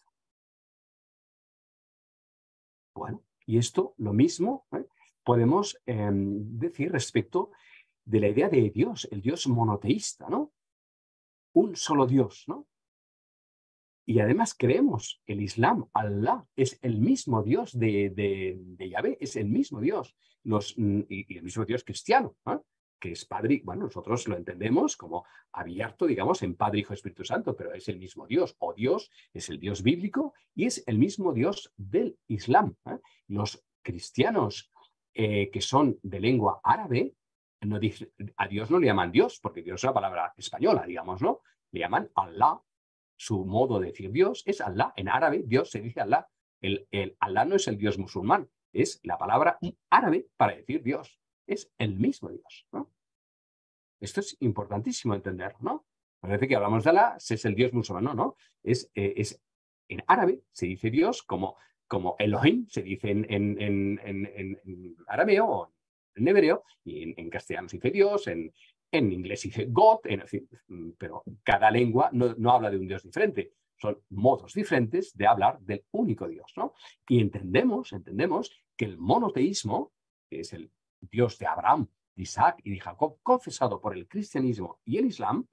Bueno, y esto lo mismo ¿eh? podemos eh, decir respecto de la idea de Dios, el Dios monoteísta, ¿no? Un solo Dios, ¿no? Y además creemos, el Islam, Allah, es el mismo Dios de, de, de Yahvé, es el mismo Dios, Los, y, y el mismo Dios cristiano, ¿eh? que es Padre, bueno, nosotros lo entendemos como abierto, digamos, en Padre, Hijo, Espíritu Santo, pero es el mismo Dios, o Dios es el Dios bíblico y es el mismo Dios del Islam. ¿eh? Los cristianos eh, que son de lengua árabe, no dice, a Dios no le llaman Dios, porque Dios es una palabra española, digamos, ¿no? Le llaman Allah. Su modo de decir Dios es Allah. En árabe, Dios se dice Allah. El, el Allah no es el Dios musulmán, es la palabra árabe para decir Dios. Es el mismo Dios, ¿no? Esto es importantísimo entender, ¿no? Parece que hablamos de Allah, es el Dios musulmán, no, no. Es, eh, es, en árabe se dice Dios como, como Elohim, se dice en, en, en, en, en arameo o en hebreo, y en, en castellano se dice Dios, en, en inglés se dice God, en, en fin, pero cada lengua no, no habla de un Dios diferente. Son modos diferentes de hablar del único Dios, ¿no? Y entendemos, entendemos que el monoteísmo, que es el Dios de Abraham, de Isaac y de Jacob, confesado por el cristianismo y el Islam,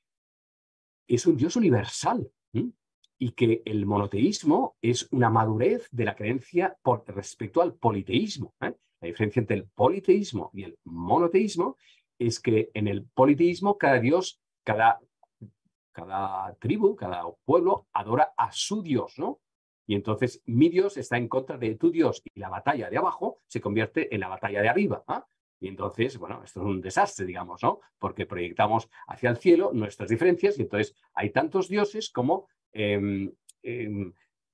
es un Dios universal. ¿eh? Y que el monoteísmo es una madurez de la creencia por respecto al politeísmo. ¿eh? La diferencia entre el politeísmo y el monoteísmo es que en el politeísmo cada Dios, cada, cada tribu, cada pueblo adora a su Dios, ¿no? Y entonces mi Dios está en contra de tu Dios y la batalla de abajo se convierte en la batalla de arriba. ¿eh? Y entonces, bueno, esto es un desastre, digamos, ¿no? Porque proyectamos hacia el cielo nuestras diferencias y entonces hay tantos dioses como eh, eh,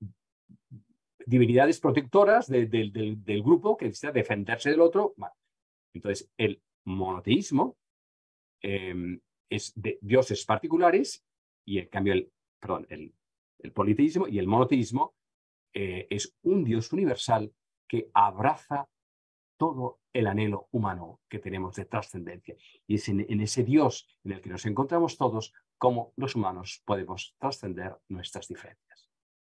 divinidades protectoras de, de, de, del grupo que necesita defenderse del otro. Bueno, entonces, el monoteísmo eh, es de dioses particulares y en cambio el, perdón, el, el politeísmo y el monoteísmo eh, es un Dios universal que abraza todo el anhelo humano que tenemos de trascendencia. Y es en, en ese Dios en el que nos encontramos todos cómo los humanos podemos trascender nuestras diferencias.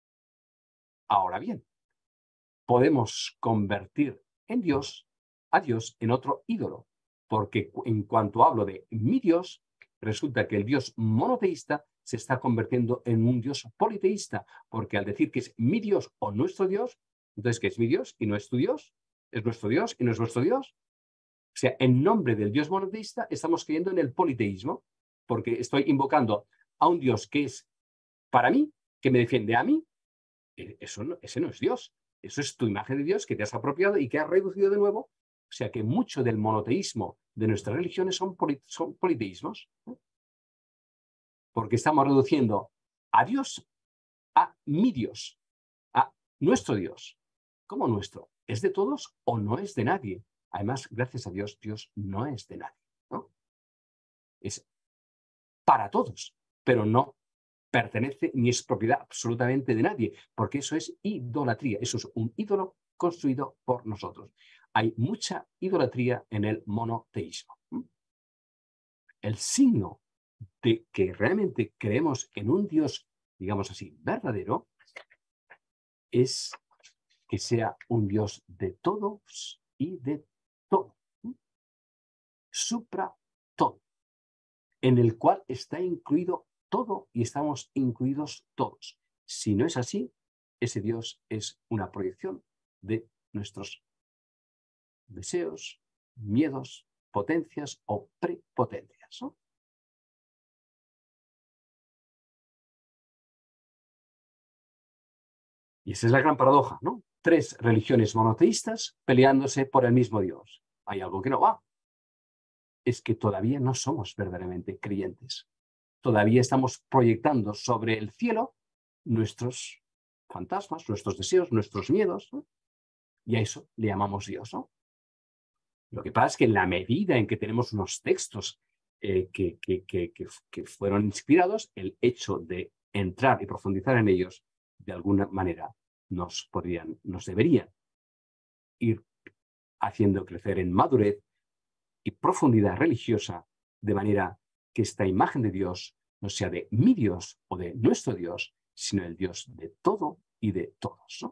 Ahora bien, podemos convertir en Dios a Dios en otro ídolo, porque en cuanto hablo de mi Dios, resulta que el Dios monoteísta se está convirtiendo en un Dios politeísta, porque al decir que es mi Dios o nuestro Dios, entonces, ¿qué es mi Dios y no es tu Dios? ¿Es nuestro Dios y no es nuestro Dios? O sea, en nombre del Dios monoteísta estamos creyendo en el politeísmo, porque estoy invocando a un Dios que es para mí, que me defiende a mí. Eso no, ese no es Dios. Eso es tu imagen de Dios que te has apropiado y que has reducido de nuevo. O sea que mucho del monoteísmo de nuestras religiones son, polit son politeísmos. ¿eh? Porque estamos reduciendo a Dios a mi Dios, a nuestro Dios. ¿Cómo nuestro? ¿Es de todos o no es de nadie? Además, gracias a Dios, Dios no es de nadie. ¿no? Es para todos, pero no pertenece ni es propiedad absolutamente de nadie, porque eso es idolatría, eso es un ídolo construido por nosotros. Hay mucha idolatría en el monoteísmo. El signo de que realmente creemos en un Dios, digamos así, verdadero, es que sea un Dios de todos y de todo. Supra todo, en el cual está incluido todo y estamos incluidos todos. Si no es así, ese Dios es una proyección de nuestros deseos, miedos, potencias o prepotencias. ¿no? Y esa es la gran paradoja, ¿no? Tres religiones monoteístas peleándose por el mismo Dios. Hay algo que no va. Es que todavía no somos verdaderamente creyentes. Todavía estamos proyectando sobre el cielo nuestros fantasmas, nuestros deseos, nuestros miedos, ¿no? Y a eso le llamamos Dios, ¿no? Lo que pasa es que en la medida en que tenemos unos textos eh, que, que, que, que, que fueron inspirados, el hecho de entrar y profundizar en ellos, de alguna manera, nos podrían, nos deberían ir haciendo crecer en madurez y profundidad religiosa, de manera que esta imagen de Dios no sea de mi Dios o de nuestro Dios, sino el Dios de todo y de todos, ¿no?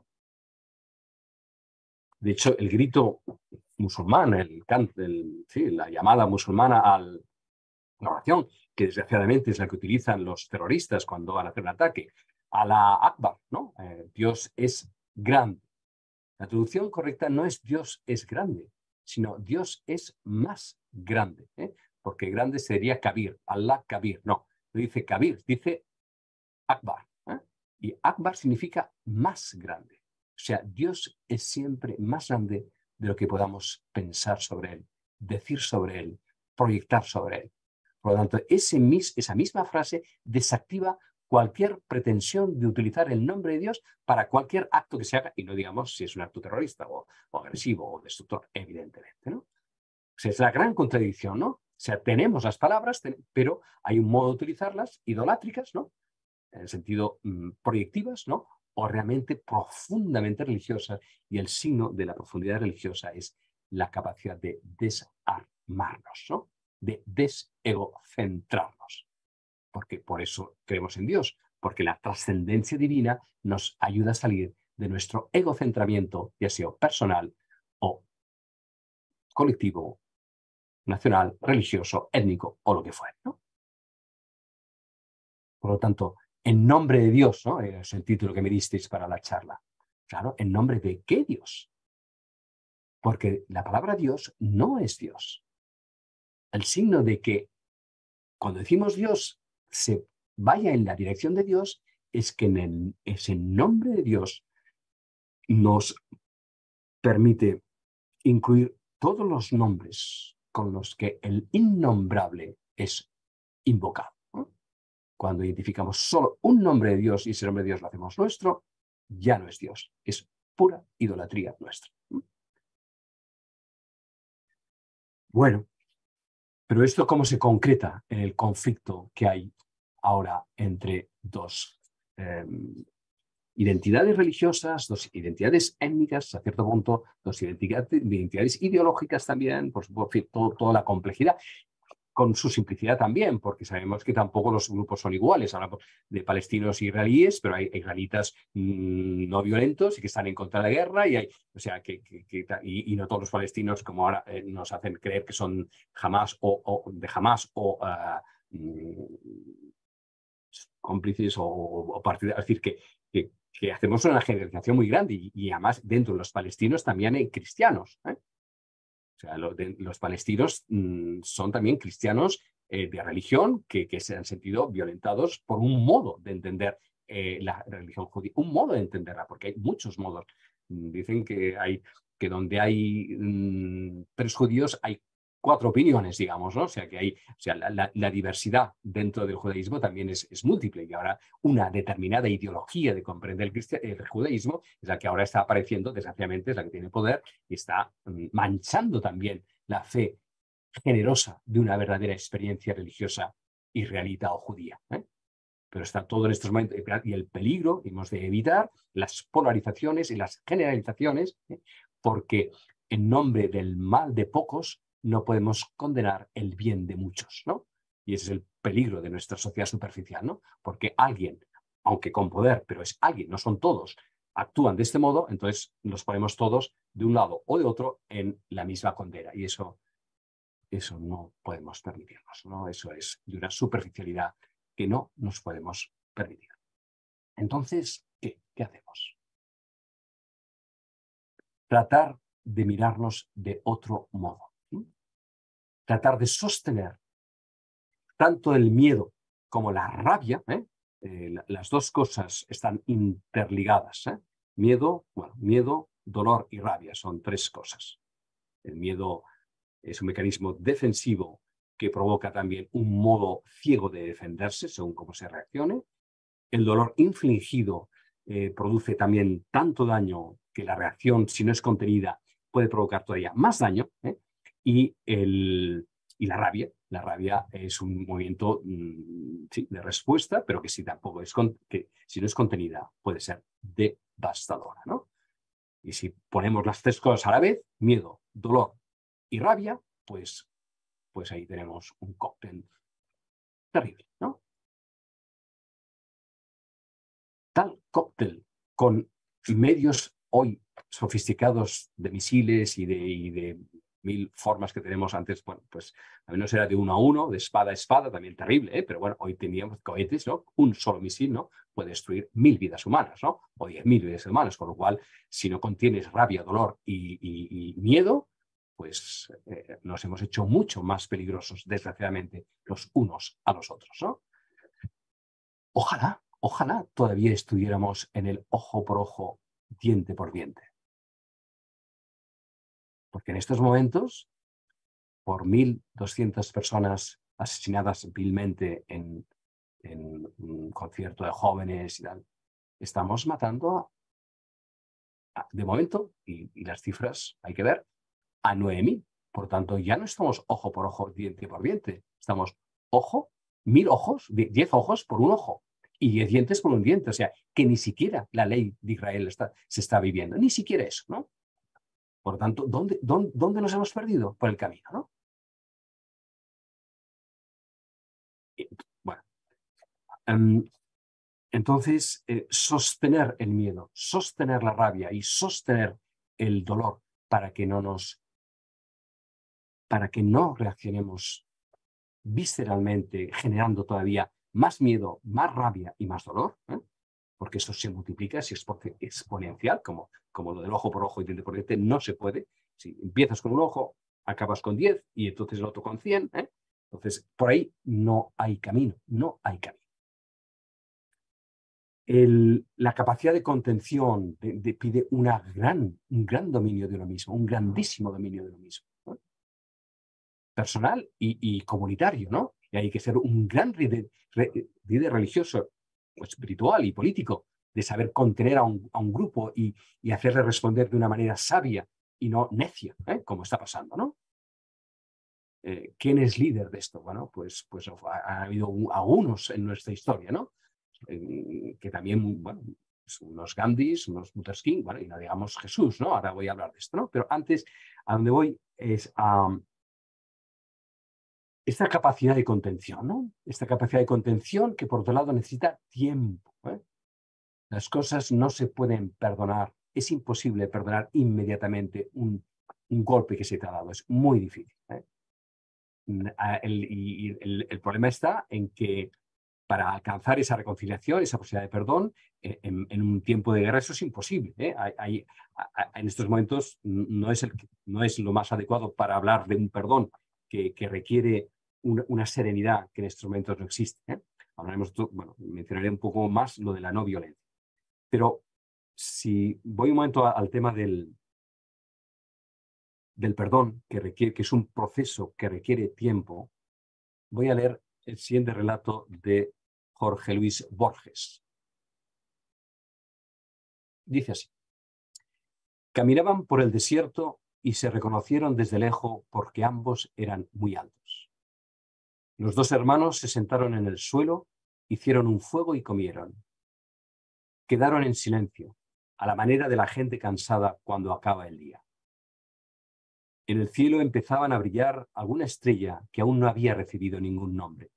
De hecho, el grito musulmán, el, el, sí, la llamada musulmana a la oración, que desgraciadamente es la que utilizan los terroristas cuando van a hacer un ataque, Alá Akbar, ¿no? Eh, Dios es grande. La traducción correcta no es Dios es grande, sino Dios es más grande, ¿eh? Porque grande sería Kabir, Allah Kabir. No, no dice Kabir, dice Akbar. ¿eh? Y Akbar significa más grande. O sea, Dios es siempre más grande de lo que podamos pensar sobre Él, decir sobre Él, proyectar sobre Él. Por lo tanto, ese mis, esa misma frase desactiva cualquier pretensión de utilizar el nombre de Dios para cualquier acto que se haga, y no digamos si es un acto terrorista o, o agresivo o destructor, evidentemente, ¿no? O sea, es la gran contradicción, ¿no? O sea, tenemos las palabras, ten, pero hay un modo de utilizarlas idolátricas, ¿no? En el sentido mmm, proyectivas, ¿no? O realmente profundamente religiosas, y el signo de la profundidad religiosa es la capacidad de desarmarnos, ¿no? De desegocentrarnos. Porque por eso creemos en Dios, porque la trascendencia divina nos ayuda a salir de nuestro egocentramiento, ya sea personal o colectivo, nacional, religioso, étnico o lo que fuera, ¿no? Por lo tanto, en nombre de Dios, ¿no? Es el título que me disteis para la charla. Claro, ¿en nombre de qué Dios? Porque la palabra Dios no es Dios. El signo de que cuando decimos Dios se vaya en la dirección de Dios es que en el, ese nombre de Dios nos permite incluir todos los nombres con los que el innombrable es invocado. ¿no? Cuando identificamos solo un nombre de Dios y ese nombre de Dios lo hacemos nuestro, ya no es Dios, es pura idolatría nuestra. Bueno, pero esto cómo se concreta en el conflicto que hay ahora entre dos eh, identidades religiosas, dos identidades étnicas, a cierto punto, dos identidades, identidades ideológicas también, por supuesto, todo, toda la complejidad, con su simplicidad también, porque sabemos que tampoco los grupos son iguales. Hablamos de palestinos y israelíes, pero hay israelitas mmm, no violentos y que están en contra de la guerra, y hay, o sea, que, que, que y, y no todos los palestinos, como ahora eh, nos hacen creer que son Hamas o, o de Hamas o uh, mmm, cómplices o, o partidarios. Es decir, que, que, que hacemos una generalización muy grande, y, y además dentro de los palestinos también hay cristianos, ¿eh? O sea, lo de, los palestinos mmm, son también cristianos eh, de religión que, que se han sentido violentados por un modo de entender eh, la religión judía, un modo de entenderla, porque hay muchos modos. Dicen que hay que donde hay mmm, tres judíos hay cuatro opiniones, digamos, ¿no? O sea, que hay, o sea, la, la, la diversidad dentro del judaísmo también es, es múltiple, y ahora una determinada ideología de comprender el, el judaísmo es la que ahora está apareciendo, desgraciadamente, es la que tiene poder y está um, manchando también la fe generosa de una verdadera experiencia religiosa israelita o judía, ¿eh? Pero está todo en estos momentos, y el peligro, hemos de evitar las polarizaciones y las generalizaciones, ¿eh? Porque en nombre del mal de pocos no podemos condenar el bien de muchos, ¿no? Y ese es el peligro de nuestra sociedad superficial, ¿no? Porque alguien, aunque con poder, pero es alguien, no son todos, actúan de este modo, entonces nos ponemos todos de un lado o de otro en la misma condena, y eso, eso no podemos permitirnos, ¿no? Eso es de una superficialidad que no nos podemos permitir. Entonces, ¿qué, qué hacemos? Tratar de mirarnos de otro modo. ¿sí? Tratar de sostener tanto el miedo como la rabia, ¿eh? Eh, las dos cosas están interligadas. ¿eh? Miedo, bueno, miedo, dolor y rabia son tres cosas. El miedo es un mecanismo defensivo que provoca también un modo ciego de defenderse según cómo se reaccione. El dolor infligido eh, produce también tanto daño que la reacción, si no es contenida, puede provocar todavía más daño. ¿eh? Y, el, y la rabia. La rabia es un movimiento mmm, sí, de respuesta, pero que si tampoco es con, que si no es contenida puede ser devastadora, ¿no? Y si ponemos las tres cosas a la vez, miedo, dolor y rabia, pues, pues ahí tenemos un cóctel terrible, ¿no? Tal cóctel con medios hoy sofisticados de misiles y de, y de mil formas que tenemos antes, bueno, pues al menos era de uno a uno, de espada a espada, también terrible, ¿eh? Pero bueno, hoy teníamos cohetes, ¿no? Un solo misil, ¿no? Puede destruir mil vidas humanas, ¿no? O diez mil vidas humanas, con lo cual, si no contienes rabia, dolor y, y, y miedo, pues eh, nos hemos hecho mucho más peligrosos, desgraciadamente, los unos a los otros, ¿no? Ojalá, ojalá todavía estuviéramos en el ojo por ojo, diente por diente. Porque en estos momentos, por mil doscientas personas asesinadas vilmente en, en un concierto de jóvenes y tal, estamos matando, a, de momento, y, y las cifras hay que ver, a nueve mil. Por tanto, ya no estamos ojo por ojo, diente por diente. Estamos ojo, mil ojos, diez ojos por un ojo. Y diez dientes por un diente. O sea, que ni siquiera la ley de Israel está, se está viviendo. Ni siquiera eso, ¿no? Por lo tanto, ¿dónde, dónde, dónde nos hemos perdido? Por el camino, ¿no? Y, bueno, um, entonces, eh, sostener el miedo, sostener la rabia y sostener el dolor para que no nos, para que no reaccionemos visceralmente, generando todavía más miedo, más rabia y más dolor, ¿eh? Porque eso se multiplica, es exponencial, como, como lo del ojo por ojo y diente por diente, no se puede. Si empiezas con un ojo, acabas con diez y entonces el otro con cien. ¿eh? Entonces, por ahí no hay camino, no hay camino. El, la capacidad de contención de, de, pide una gran, un gran dominio de uno mismo, un grandísimo dominio de uno mismo. ¿no? Personal y, y comunitario, ¿no? Y hay que ser un gran líder, líder religioso, o espiritual y político, de saber contener a un, a un grupo y, y hacerle responder de una manera sabia y no necia, ¿eh? Como está pasando, ¿no? Eh, ¿Quién es líder de esto? Bueno, pues, pues ha, ha habido un, algunos en nuestra historia, ¿no? Eh, que también, bueno, unos Gandhis, unos Luther King, bueno, y no digamos Jesús, ¿no? Ahora voy a hablar de esto, ¿no? Pero antes, a donde voy es a... Um, esta capacidad de contención, ¿no? Esta capacidad de contención que por otro lado necesita tiempo. ¿eh? Las cosas no se pueden perdonar. Es imposible perdonar inmediatamente un, un golpe que se te ha dado. Es muy difícil. ¿eh? El, y el, el problema está en que para alcanzar esa reconciliación, esa posibilidad de perdón, en, en un tiempo de guerra eso es imposible. ¿eh? Hay, hay, en estos momentos no es, el, no es lo más adecuado para hablar de un perdón que, que requiere una, una serenidad que en estos momentos no existe. ¿eh? Hablaremos, bueno, mencionaré un poco más lo de la no violencia. Pero si voy un momento a, al tema del, del perdón, que, requiere, que es un proceso que requiere tiempo, voy a leer el siguiente relato de Jorge Luis Borges. Dice así. Caminaban por el desierto y se reconocieron desde lejos porque ambos eran muy altos. Los dos hermanos se sentaron en el suelo, hicieron un fuego y comieron. Quedaron en silencio, a la manera de la gente cansada cuando acaba el día. En el cielo empezaban a brillar alguna estrella que aún no había recibido ningún nombre.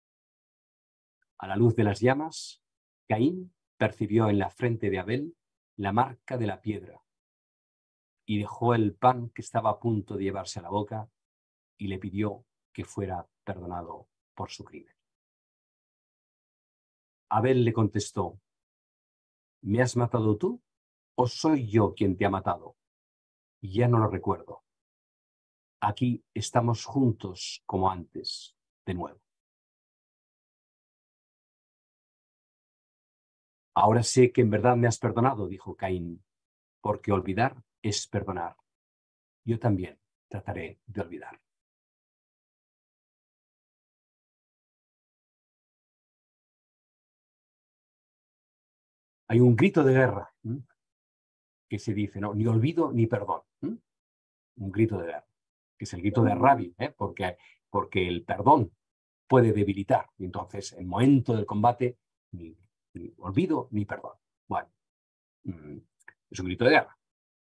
A la luz de las llamas, Caín percibió en la frente de Abel la marca de la piedra y dejó el pan que estaba a punto de llevarse a la boca y le pidió que fuera perdonado por su crimen. Abel le contestó, ¿me has matado tú o soy yo quien te ha matado? Ya no lo recuerdo. Aquí estamos juntos como antes, de nuevo. Ahora sé que en verdad me has perdonado, dijo Caín, porque olvidar es perdonar. Yo también trataré de olvidar. Hay un grito de guerra, ¿m? que se dice, ¿no? Ni olvido ni perdón. ¿m? Un grito de guerra, que es el grito de rabia, ¿eh? porque, porque el perdón puede debilitar. Y entonces, en el momento del combate, ni, ni olvido ni perdón. Bueno, mm, es un grito de guerra.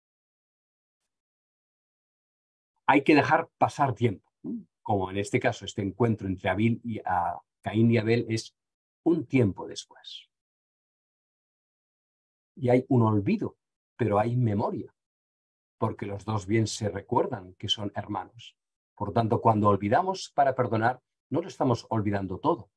Hay que dejar pasar tiempo, ¿m? Como en este caso, este encuentro entre Abel y, a Caín y Abel es un tiempo después. Y hay un olvido, pero hay memoria, porque los dos bien se recuerdan que son hermanos. Por tanto, cuando olvidamos para perdonar, no lo estamos olvidando todo.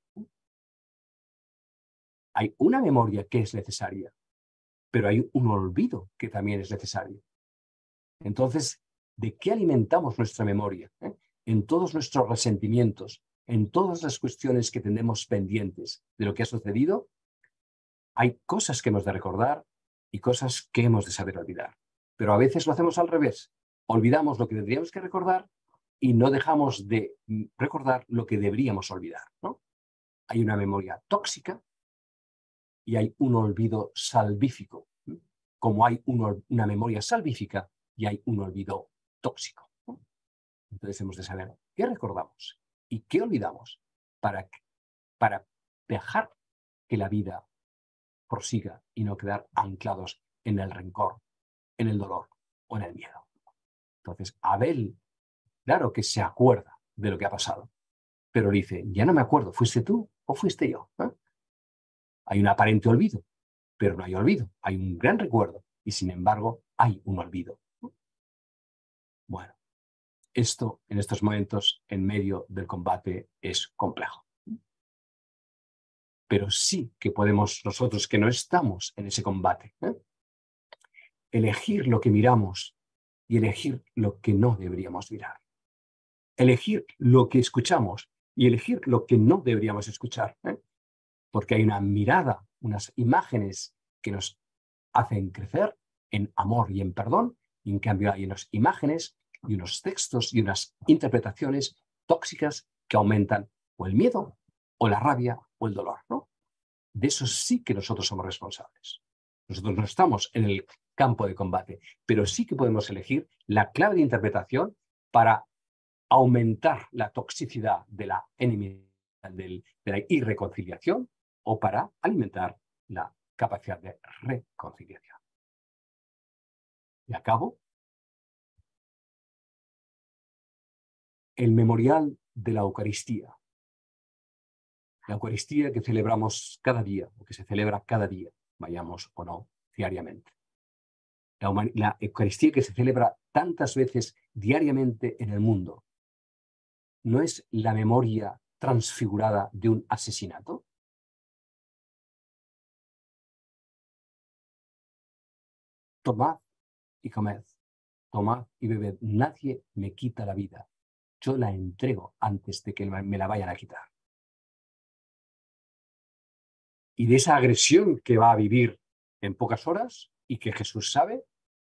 Hay una memoria que es necesaria, pero hay un olvido que también es necesario. Entonces, ¿de qué alimentamos nuestra memoria? ¿Eh? En todos nuestros resentimientos, en todas las cuestiones que tenemos pendientes de lo que ha sucedido, hay cosas que hemos de recordar y cosas que hemos de saber olvidar. Pero a veces lo hacemos al revés. Olvidamos lo que tendríamos que recordar y no dejamos de recordar lo que deberíamos olvidar, ¿no? Hay una memoria tóxica y hay un olvido salvífico. Como hay un, una memoria salvífica y hay un olvido tóxico, ¿no? Entonces hemos de saber qué recordamos y qué olvidamos para, para dejar que la vida prosiga y no quedar anclados en el rencor, en el dolor o en el miedo. Entonces, Abel, claro que se acuerda de lo que ha pasado, pero dice, ya no me acuerdo, ¿fuiste tú o fuiste yo? ¿Eh? Hay un aparente olvido, pero no hay olvido, hay un gran recuerdo y sin embargo hay un olvido. Bueno, esto en estos momentos en medio del combate es complejo. Pero sí que podemos nosotros que no estamos en ese combate, ¿eh? elegir lo que miramos y elegir lo que no deberíamos mirar. Elegir lo que escuchamos y elegir lo que no deberíamos escuchar, ¿eh? Porque hay una mirada, unas imágenes que nos hacen crecer en amor y en perdón, y en cambio hay unas imágenes y unos textos y unas interpretaciones tóxicas que aumentan o el miedo o la rabia o el dolor, ¿no? De eso sí que nosotros somos responsables. Nosotros no estamos en el campo de combate, pero sí que podemos elegir la clave de interpretación para aumentar la toxicidad de la enemistad, de la irreconciliación, o para alimentar la capacidad de reconciliación. Y acabo. El memorial de la Eucaristía. La Eucaristía que celebramos cada día, o que se celebra cada día, vayamos o no, diariamente. La, la Eucaristía que se celebra tantas veces diariamente en el mundo, ¿no es la memoria transfigurada de un asesinato? Tomad y comed, tomad y bebed. Nadie me quita la vida. Yo la entrego antes de que me la vayan a quitar. Y de esa agresión que va a vivir en pocas horas y que Jesús sabe,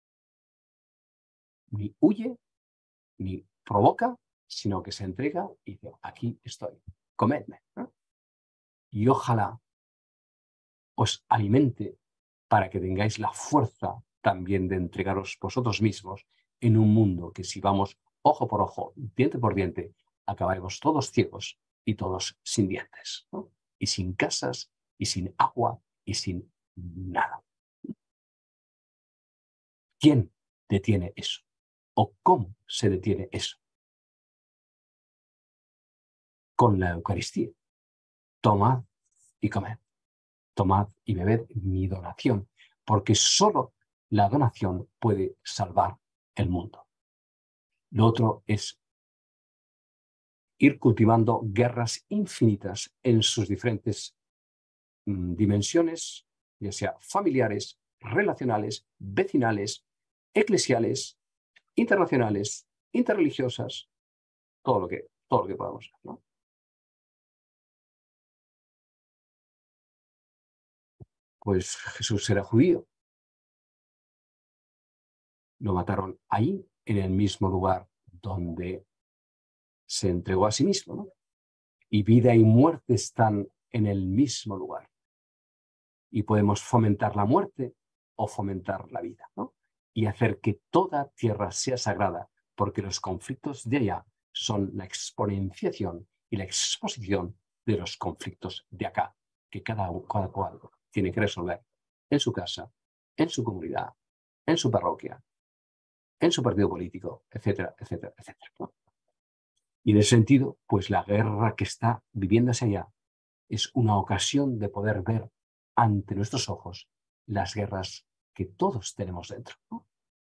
ni huye, ni provoca, sino que se entrega y dice, aquí estoy, comedme, ¿no? Y ojalá os alimente para que tengáis la fuerza también de entregaros vosotros mismos en un mundo que si vamos ojo por ojo, diente por diente, acabaremos todos ciegos y todos sin dientes, ¿no? Y sin casas, y sin agua, y sin nada. ¿Quién detiene eso? ¿O cómo se detiene eso? Con la Eucaristía. Tomad y comed. Tomad y bebed mi donación, porque solo la donación puede salvar el mundo. Lo otro es ir cultivando guerras infinitas en sus diferentes mm, dimensiones, ya sea familiares, relacionales, vecinales, eclesiales, internacionales, interreligiosas, todo lo que, todo lo que podamos, ¿no? Pues Jesús era judío. Lo mataron ahí, en el mismo lugar donde se entregó a sí mismo, ¿no? Y vida y muerte están en el mismo lugar. y podemos fomentar la muerte o fomentar la vida, ¿no? Y hacer que toda tierra sea sagrada, porque los conflictos de allá son la exponenciación y la exposición de los conflictos de acá, que cada, cada cual tiene que resolver en su casa, en su comunidad, en su parroquia, en su partido político, etcétera, etcétera, etcétera, ¿no? Y en ese sentido, pues la guerra que está viviéndose allá es una ocasión de poder ver ante nuestros ojos las guerras que todos tenemos dentro, ¿no?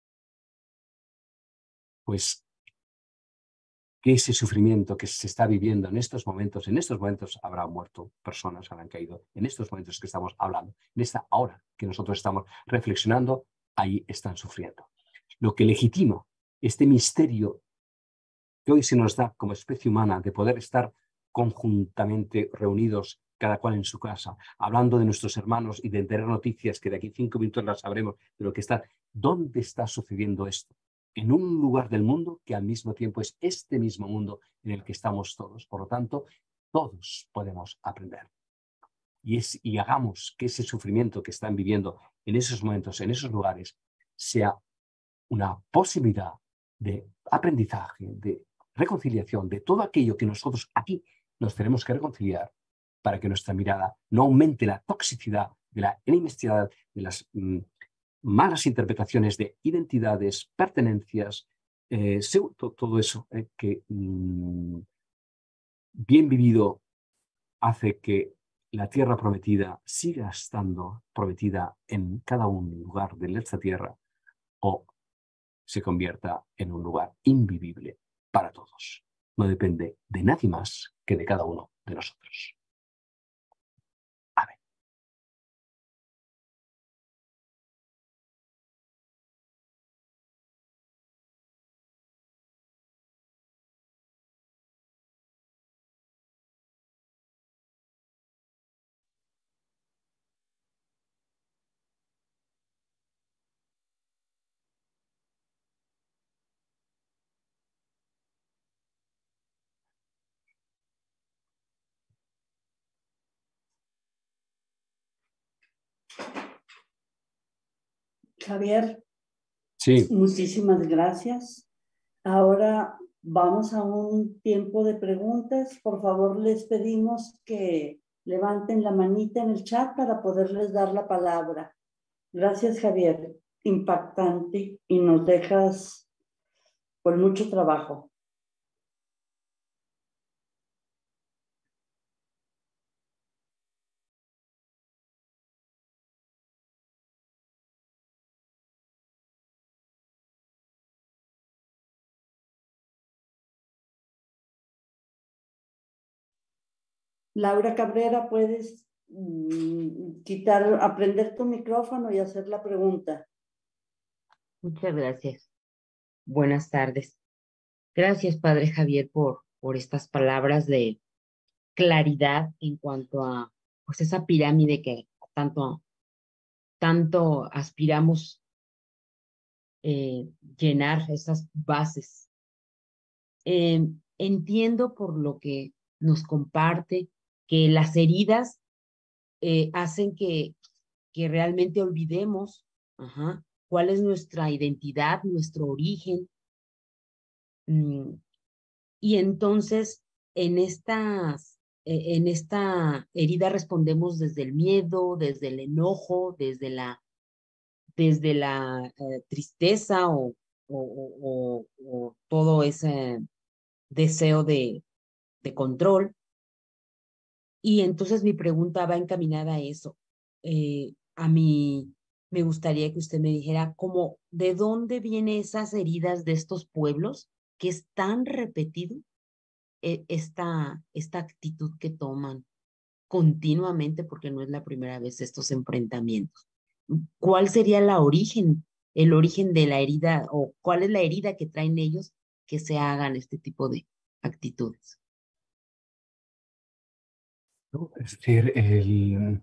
Pues que ese sufrimiento que se está viviendo en estos momentos, en estos momentos habrá muerto personas, habrán caído, en estos momentos que estamos hablando, en esta hora que nosotros estamos reflexionando, ahí están sufriendo. Lo que legitima este misterio que hoy se nos da como especie humana de poder estar conjuntamente reunidos, cada cual en su casa, hablando de nuestros hermanos y de tener noticias que de aquí cinco minutos las sabremos de lo que está. ¿Dónde está sucediendo esto? En un lugar del mundo que al mismo tiempo es este mismo mundo en el que estamos todos. Por lo tanto, todos podemos aprender. Y, es, y hagamos que ese sufrimiento que están viviendo en esos momentos, en esos lugares, sea una posibilidad de aprendizaje, de reconciliación, de todo aquello que nosotros aquí nos tenemos que reconciliar para que nuestra mirada no aumente la toxicidad de la enemistad, de las mm, malas interpretaciones de identidades, pertenencias, eh, todo eso eh, que mm, bien vivido hace que la tierra prometida siga estando prometida en cada un lugar de esta tierra o se convierta en un lugar invivible para todos. No depende de nadie más que de cada uno de nosotros. Amén. Javier, sí. Muchísimas gracias. Ahora vamos a un tiempo de preguntas. Por favor, les pedimos que levanten la manita en el chat para poderles dar la palabra. Gracias, Javier. Impactante y nos dejas con mucho trabajo. Laura Cabrera, puedes mm, quitar, aprender tu micrófono y hacer la pregunta. Muchas gracias. Buenas tardes. Gracias, Padre Javier, por, por estas palabras de claridad en cuanto a pues, esa pirámide que tanto, tanto aspiramos eh, llenar, esas bases. Eh, entiendo por lo que nos comparte que las heridas eh, hacen que, que realmente olvidemos ajá, cuál es nuestra identidad, nuestro origen. Mm, y entonces en estas, eh, en esta herida respondemos desde el miedo, desde el enojo, desde la, desde la eh, tristeza o, o, o, o todo ese deseo de, de control. Y entonces mi pregunta va encaminada a eso. Eh, a mí me gustaría que usted me dijera cómo, ¿de dónde vienen esas heridas de estos pueblos que es tan repetido eh, esta, esta actitud que toman continuamente, porque no es la primera vez estos enfrentamientos? ¿Cuál sería la origen, el origen de la herida o cuál es la herida que traen ellos que se hagan este tipo de actitudes? Es decir, el,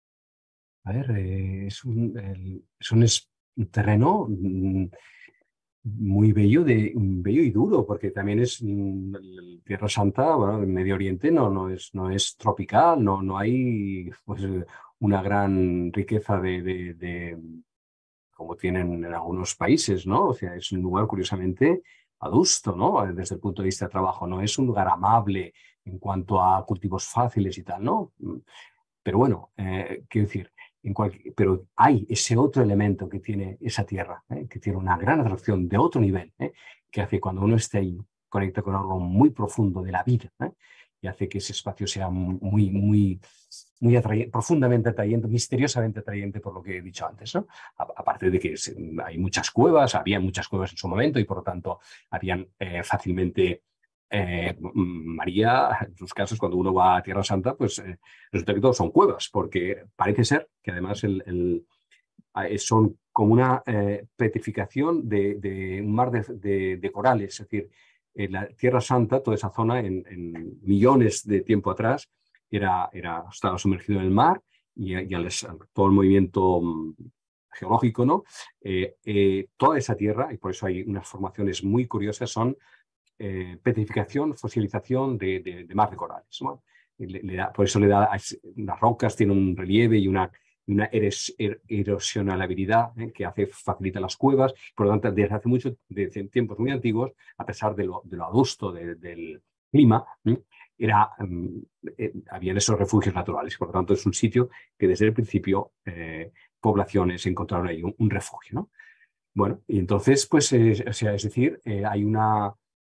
a ver, eh, es un, el, es un, es un terreno mm, muy bello, de, bello y duro, porque también es mm, el Tierra Santa, bueno, el Medio Oriente no, no es, no es tropical, no, no hay pues, una gran riqueza de, de, de, como tienen en algunos países, ¿no? O sea, es un lugar curiosamente adusto, ¿no? Desde el punto de vista de trabajo, no es un lugar amable en cuanto a cultivos fáciles y tal, ¿no? Pero bueno, eh, quiero decir, en cualquier, pero hay ese otro elemento que tiene esa tierra, ¿eh? Que tiene una gran atracción de otro nivel, ¿eh? Que hace cuando uno esté ahí, conecta con algo muy profundo de la vida, ¿eh? Y hace que ese espacio sea muy, muy, muy atrayente, profundamente atrayente, misteriosamente atrayente por lo que he dicho antes, ¿no? A, aparte de que se, hay muchas cuevas, había muchas cuevas en su momento y por lo tanto habían eh, fácilmente eh, María, en sus casos, cuando uno va a Tierra Santa, pues eh, resulta que todos son cuevas, porque parece ser que además el, el, son como una eh, petrificación de, de un mar de, de, de, corales, es decir, en la Tierra Santa, toda esa zona en, en millones de tiempo atrás, era, era, estaba sumergido en el mar y, y al, todo el movimiento geológico, ¿no? Eh, eh, toda esa tierra, y por eso hay unas formaciones muy curiosas, son Eh, petrificación, fosilización de, de, de mar de corales, ¿no? Le, le da, por eso le da, las rocas tienen un relieve y una, una eres, er, erosionabilidad ¿eh? Que hace, facilita las cuevas. Por lo tanto, desde hace mucho, desde tiempos muy antiguos, a pesar de lo, de lo adusto de, del clima, ¿eh? Era, eh, habían esos refugios naturales. Por lo tanto, es un sitio que desde el principio eh, poblaciones encontraron ahí un, un refugio, ¿no? Bueno, y entonces, pues, eh, o sea, es decir, eh, hay una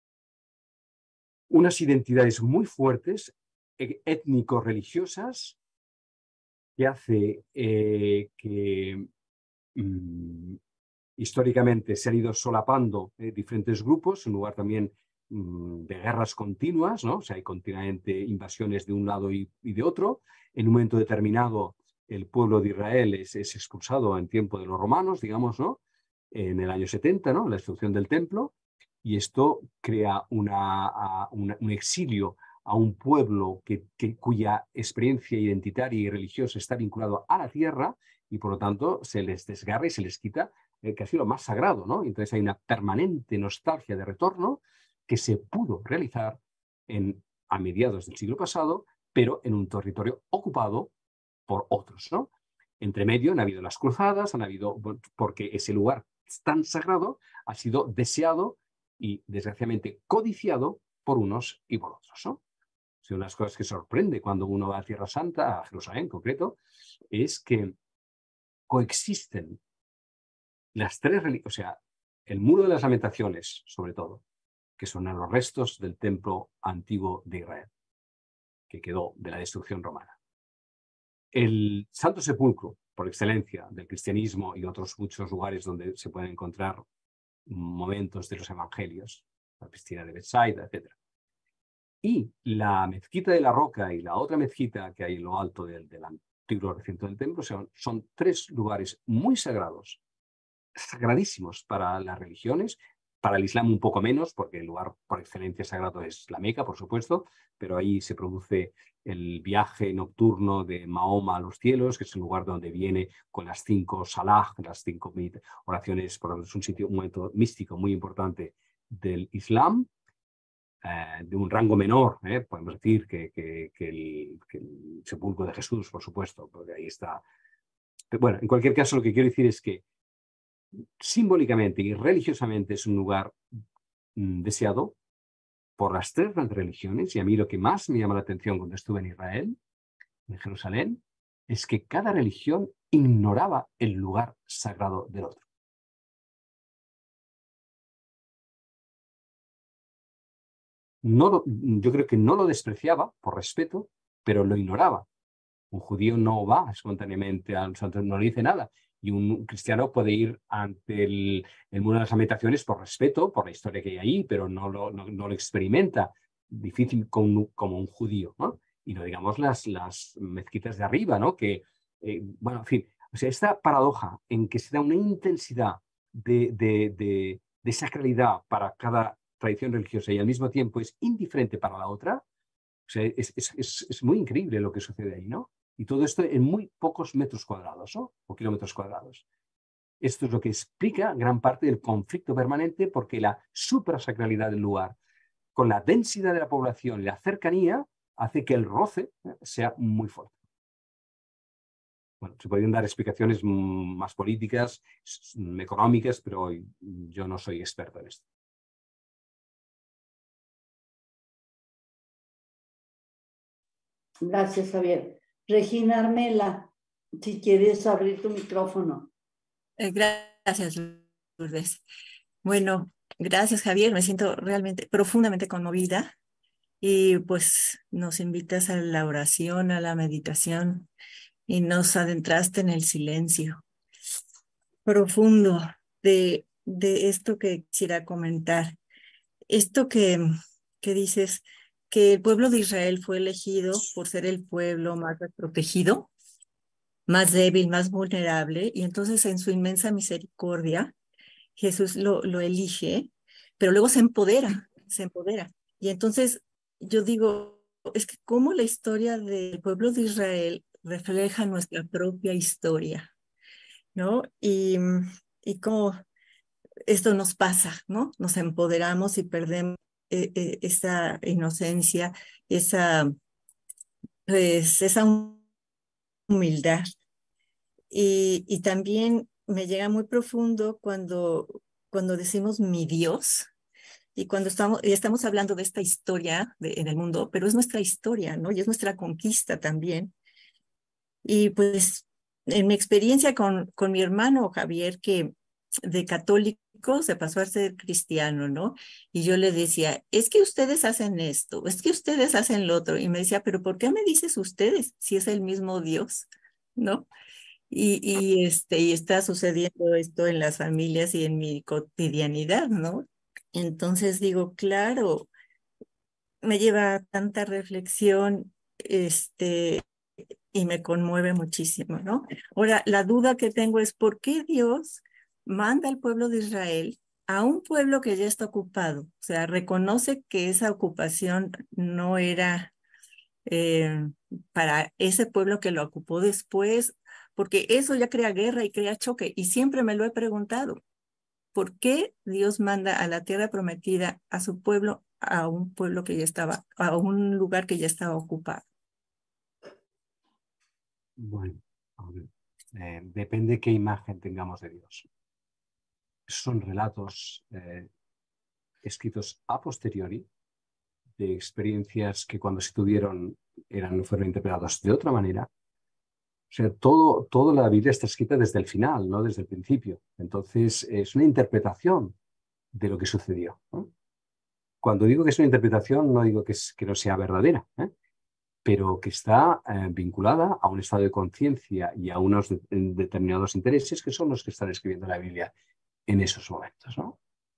unas identidades muy fuertes, étnico-religiosas, que hace eh, que mmm, históricamente se han ido solapando eh, diferentes grupos, un lugar también mmm, de guerras continuas, ¿no? O sea, hay continuamente invasiones de un lado y, y de otro. En un momento determinado, el pueblo de Israel es, es expulsado en tiempo de los romanos, digamos, ¿no? En el año setenta, ¿no? La destrucción del templo. Y esto crea una, una, un exilio a un pueblo que, que, cuya experiencia identitaria y religiosa está vinculado a la tierra y por lo tanto se les desgarra y se les quita eh, que ha sido lo más sagrado, ¿no? Entonces hay una permanente nostalgia de retorno que se pudo realizar en, a mediados del siglo pasado, pero en un territorio ocupado por otros, ¿no? Entre medio han habido las cruzadas, han habido, porque ese lugar tan sagrado ha sido deseado y desgraciadamente codiciado por unos y por otros, ¿no? O sea, una de las cosas que sorprende cuando uno va a Tierra Santa, a Jerusalén en concreto, es que coexisten las tres religiones, o sea, el muro de las lamentaciones, sobre todo, que son los restos del templo antiguo de Israel, que quedó de la destrucción romana. El Santo Sepulcro, por excelencia, del cristianismo y otros muchos lugares donde se pueden encontrar momentos de los evangelios, la piscina de Bethsaida, etcétera. Y la mezquita de la Roca y la otra mezquita que hay en lo alto del, del antiguo recinto del templo son, son tres lugares muy sagrados, sagradísimos para las religiones, para el Islam un poco menos, porque el lugar por excelencia sagrado es la Meca, por supuesto, pero ahí se produce el viaje nocturno de Mahoma a los cielos, que es el lugar donde viene con las cinco salah, las cinco oraciones, porque es un sitio, un momento místico muy importante del Islam. Eh, de un rango menor, eh, podemos decir, que, que, que, el, que el sepulcro de Jesús, por supuesto, porque ahí está. Pero bueno, en cualquier caso, lo que quiero decir es que simbólicamente y religiosamente es un lugar mm, deseado por las tres grandes religiones, y a mí lo que más me llama la atención cuando estuve en Israel, en Jerusalén, es que cada religión ignoraba el lugar sagrado del otro. No lo, yo creo que no lo despreciaba por respeto, pero lo ignoraba. Un judío no va espontáneamente a un santo, no le dice nada. Y un cristiano puede ir ante el, el muro de las lamentaciones por respeto, por la historia que hay ahí, pero no lo, no, no lo experimenta difícil como, como un judío, ¿no? Y no digamos las, las mezquitas de arriba, ¿no? Que, eh, bueno, en fin, o sea, esta paradoja en que se da una intensidad de, de, de, de sacralidad para cada tradición religiosa y al mismo tiempo es indiferente para la otra, o sea, es, es, es, es muy increíble lo que sucede ahí, ¿no? Y todo esto en muy pocos metros cuadrados, ¿no? O kilómetros cuadrados. Esto es lo que explica gran parte del conflicto permanente, porque la suprasacralidad del lugar, con la densidad de la población y la cercanía, hace que el roce sea muy fuerte. Bueno, se podrían dar explicaciones más políticas, económicas, pero yo no soy experto en esto. Gracias, Javier. Regina Armela, si quieres abrir tu micrófono. Eh, gracias, Lourdes. Bueno, gracias, Javier. Me siento realmente profundamente conmovida y pues nos invitas a la oración, a la meditación y nos adentraste en el silencio profundo de, de esto que quisiera comentar. Esto que, que dices, que el pueblo de Israel fue elegido por ser el pueblo más desprotegido, más débil, más vulnerable, y entonces en su inmensa misericordia, Jesús lo, lo elige, pero luego se empodera, se empodera. Y entonces yo digo, es que cómo la historia del pueblo de Israel refleja nuestra propia historia, ¿no? Y, y cómo esto nos pasa, ¿no? Nos empoderamos y perdemos eh, eh, esa inocencia, esa, pues, esa humildad. Y, y también me llega muy profundo cuando, cuando decimos mi Dios, y cuando estamos, y estamos hablando de esta historia de, en el mundo, pero es nuestra historia, ¿no? Y es nuestra conquista también. Y pues en mi experiencia con, con mi hermano Javier, que de católico se pasó a ser cristiano, ¿no? Y yo le decía, es que ustedes hacen esto, es que ustedes hacen lo otro. Y me decía, pero ¿por qué me dices ustedes si es el mismo Dios, ¿no? Y, y, este, y está sucediendo esto en las familias y en mi cotidianidad, ¿no? Entonces digo, claro, me lleva a tanta reflexión, este, y me conmueve muchísimo, ¿no? Ahora, la duda que tengo es, ¿por qué Dios manda al pueblo de Israel a un pueblo que ya está ocupado? O sea, reconoce que esa ocupación no era eh, para ese pueblo que lo ocupó después, porque eso ya crea guerra y crea choque. Y siempre me lo he preguntado, ¿por qué Dios manda a la tierra prometida a su pueblo, a un pueblo que ya estaba, a un lugar que ya estaba ocupado? Bueno, a ver, eh, depende qué imagen tengamos de Dios. Son relatos eh, escritos a posteriori de experiencias que cuando se tuvieron eran, fueron interpretados de otra manera. O sea, todo, toda la Biblia está escrita desde el final, no desde el principio. Entonces, es una interpretación de lo que sucedió, ¿no? Cuando digo que es una interpretación, no digo que, es, que no sea verdadera, ¿eh? Pero que está eh, vinculada a un estado de conciencia y a unos de, determinados intereses que son los que están escribiendo la Biblia en esos momentos, ¿no?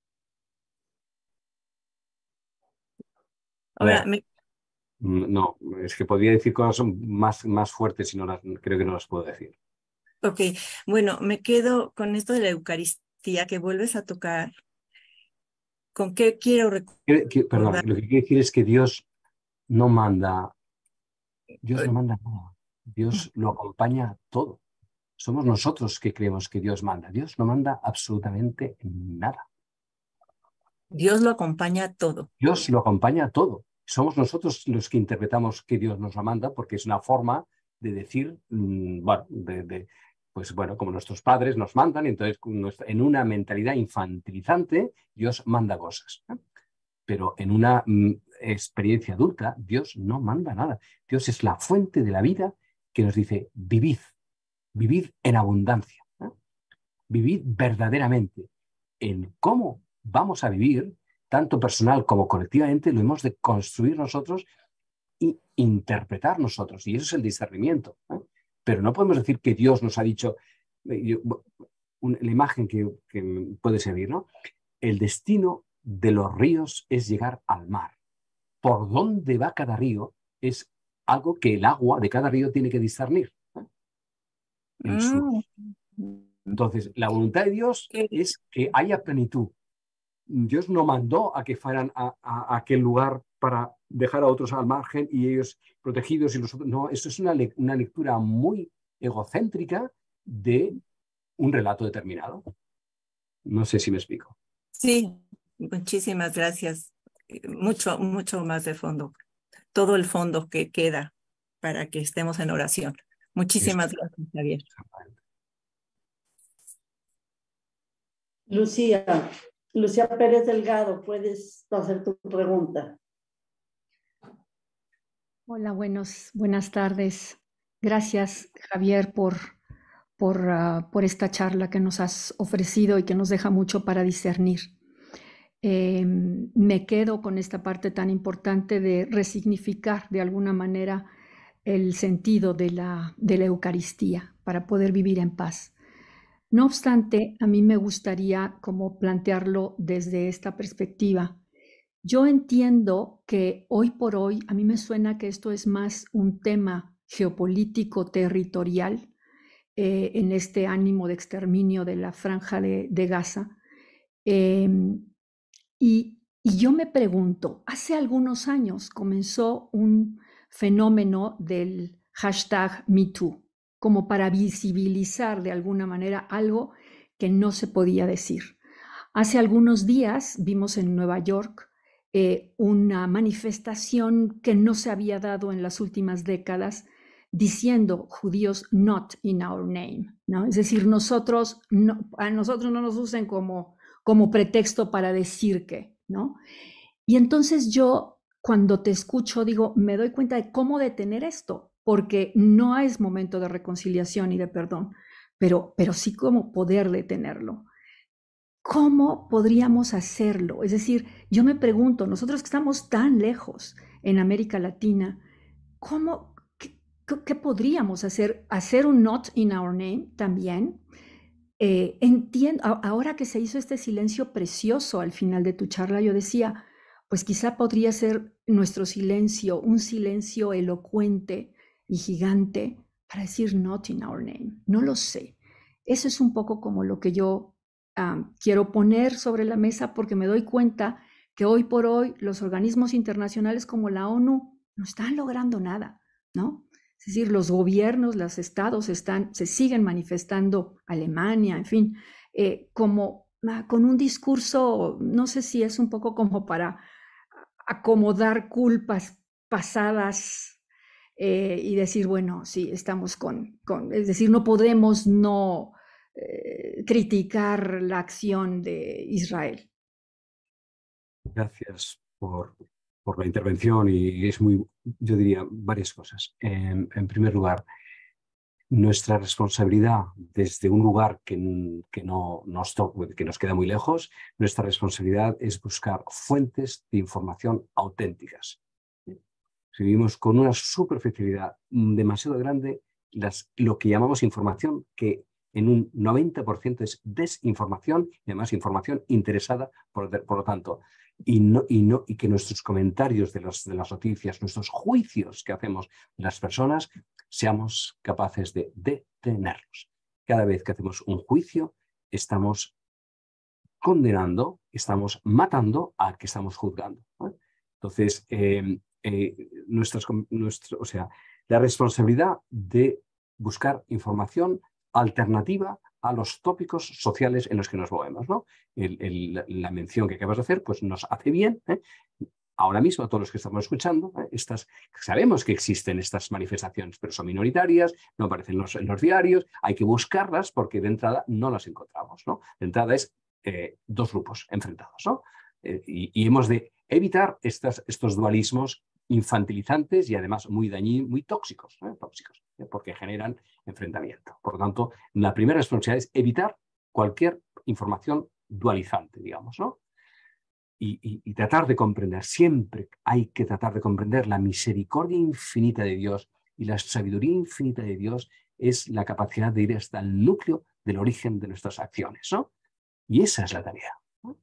Ahora, me... No, es que podría decir cosas más, más fuertes y no las, creo que no las puedo decir. Ok, bueno, me quedo con esto de la Eucaristía que vuelves a tocar. ¿Con qué quiero recordar? Que, que, perdón, lo que quiero decir es que Dios no manda, Dios no manda nada. Dios lo acompaña todo. Somos nosotros que creemos que Dios manda. Dios no manda absolutamente nada. Dios lo acompaña a todo. Dios lo acompaña a todo. Somos nosotros los que interpretamos que Dios nos lo manda porque es una forma de decir, mmm, bueno, de, de, pues bueno, como nuestros padres nos mandan, y entonces en una mentalidad infantilizante Dios manda cosas, ¿eh? Pero en una mm, experiencia adulta Dios no manda nada. Dios es la fuente de la vida que nos dice, vivid, vivid en abundancia, ¿eh? Vivid verdaderamente. En cómo vamos a vivir, tanto personal como colectivamente, lo hemos de construir nosotros y interpretar nosotros. Y eso es el discernimiento, ¿eh? Pero no podemos decir que Dios nos ha dicho, eh, yo, un, la imagen que, que puede servir, ¿no? El destino de los ríos es llegar al mar. Por dónde va cada río es algo que el agua de cada río tiene que discernir, ¿eh? En su... Entonces, la voluntad de Dios es que haya plenitud. Dios no mandó a que fueran a, a, a aquel lugar para dejar a otros al margen y ellos protegidos y los otros. No, eso es una, le, una lectura muy egocéntrica de un relato determinado. No sé si me explico. Sí, muchísimas gracias. Mucho, mucho más de fondo. Todo el fondo que queda para que estemos en oración. Muchísimas Eso. gracias, Javier. Lucía, Lucía Pérez Delgado, puedes hacer tu pregunta. Hola, buenos, buenas tardes. Gracias, Javier, por, por, uh, por esta charla que nos has ofrecido y que nos deja mucho para discernir. Eh, me quedo con esta parte tan importante de resignificar de alguna manera el sentido de la, de la Eucaristía para poder vivir en paz. No obstante, a mí me gustaría como plantearlo desde esta perspectiva. Yo entiendo que hoy por hoy, a mí me suena que esto es más un tema geopolítico territorial eh, en este ánimo de exterminio de la franja de, de Gaza. Eh, y, y yo me pregunto, hace algunos años comenzó un fenómeno del hashtag MeToo, como para visibilizar de alguna manera algo que no se podía decir. Hace algunos días vimos en Nueva York eh, una manifestación que no se había dado en las últimas décadas diciendo judíos not in our name, ¿no? Es decir, nosotros no, a nosotros no nos usen como, como pretexto para decir que, ¿no? Y entonces yo, cuando te escucho, digo, me doy cuenta de cómo detener esto, porque no es momento de reconciliación y de perdón, pero, pero sí cómo poder detenerlo. ¿Cómo podríamos hacerlo? Es decir, yo me pregunto, nosotros que estamos tan lejos en América Latina, ¿cómo, qué, qué podríamos hacer? ¿Hacer un not in our name también? Eh, entiendo, ahora que se hizo este silencio precioso al final de tu charla, yo decía, pues quizá podría ser nuestro silencio, un silencio elocuente y gigante para decir not in our name. No lo sé. Eso es un poco como lo que yo um, quiero poner sobre la mesa porque me doy cuenta que hoy por hoy los organismos internacionales como la ONU no están logrando nada, ¿no? Es decir, los gobiernos, los estados están, se siguen manifestando, Alemania, en fin, eh, como ah, con un discurso, no sé si es un poco como para acomodar culpas pasadas eh, y decir, bueno, sí, estamos con, con, es decir, no podemos no eh, criticar la acción de Israel. Gracias por, por la intervención y es muy, yo diría, varias cosas. En, en primer lugar, nuestra responsabilidad desde un lugar que, que, no, nos to- que nos queda muy lejos, nuestra responsabilidad es buscar fuentes de información auténticas. Si vivimos con una superficialidad demasiado grande, las, lo que llamamos información, que en un noventa por ciento es desinformación y además información interesada, por, por lo tanto, y, no, y, no, y que nuestros comentarios de, los, de las noticias, nuestros juicios que hacemos de las personas, seamos capaces de detenerlos. Cada vez que hacemos un juicio, estamos condenando, estamos matando al que estamos juzgando, ¿no? Entonces, eh, eh, nuestras, nuestro, o sea, la responsabilidad de buscar información alternativa a los tópicos sociales en los que nos movemos, ¿no? El, el, la mención que acabas de hacer pues nos hace bien, ¿eh? Ahora mismo, a todos los que estamos escuchando, ¿eh? estas, sabemos que existen estas manifestaciones, pero son minoritarias, no aparecen en los, en los diarios, hay que buscarlas porque de entrada no las encontramos, ¿no? De entrada es eh, dos grupos enfrentados, ¿no? Eh, y, y hemos de evitar estas, estos dualismos infantilizantes y además muy dañinos, muy tóxicos, ¿eh? tóxicos ¿eh? porque generan enfrentamiento. Por lo tanto, la primera responsabilidad es evitar cualquier información dualizante, digamos, ¿no? Y, y, y tratar de comprender, siempre hay que tratar de comprender la misericordia infinita de Dios y la sabiduría infinita de Dios es la capacidad de ir hasta el núcleo del origen de nuestras acciones, ¿no? Y esa es la tarea, ¿no?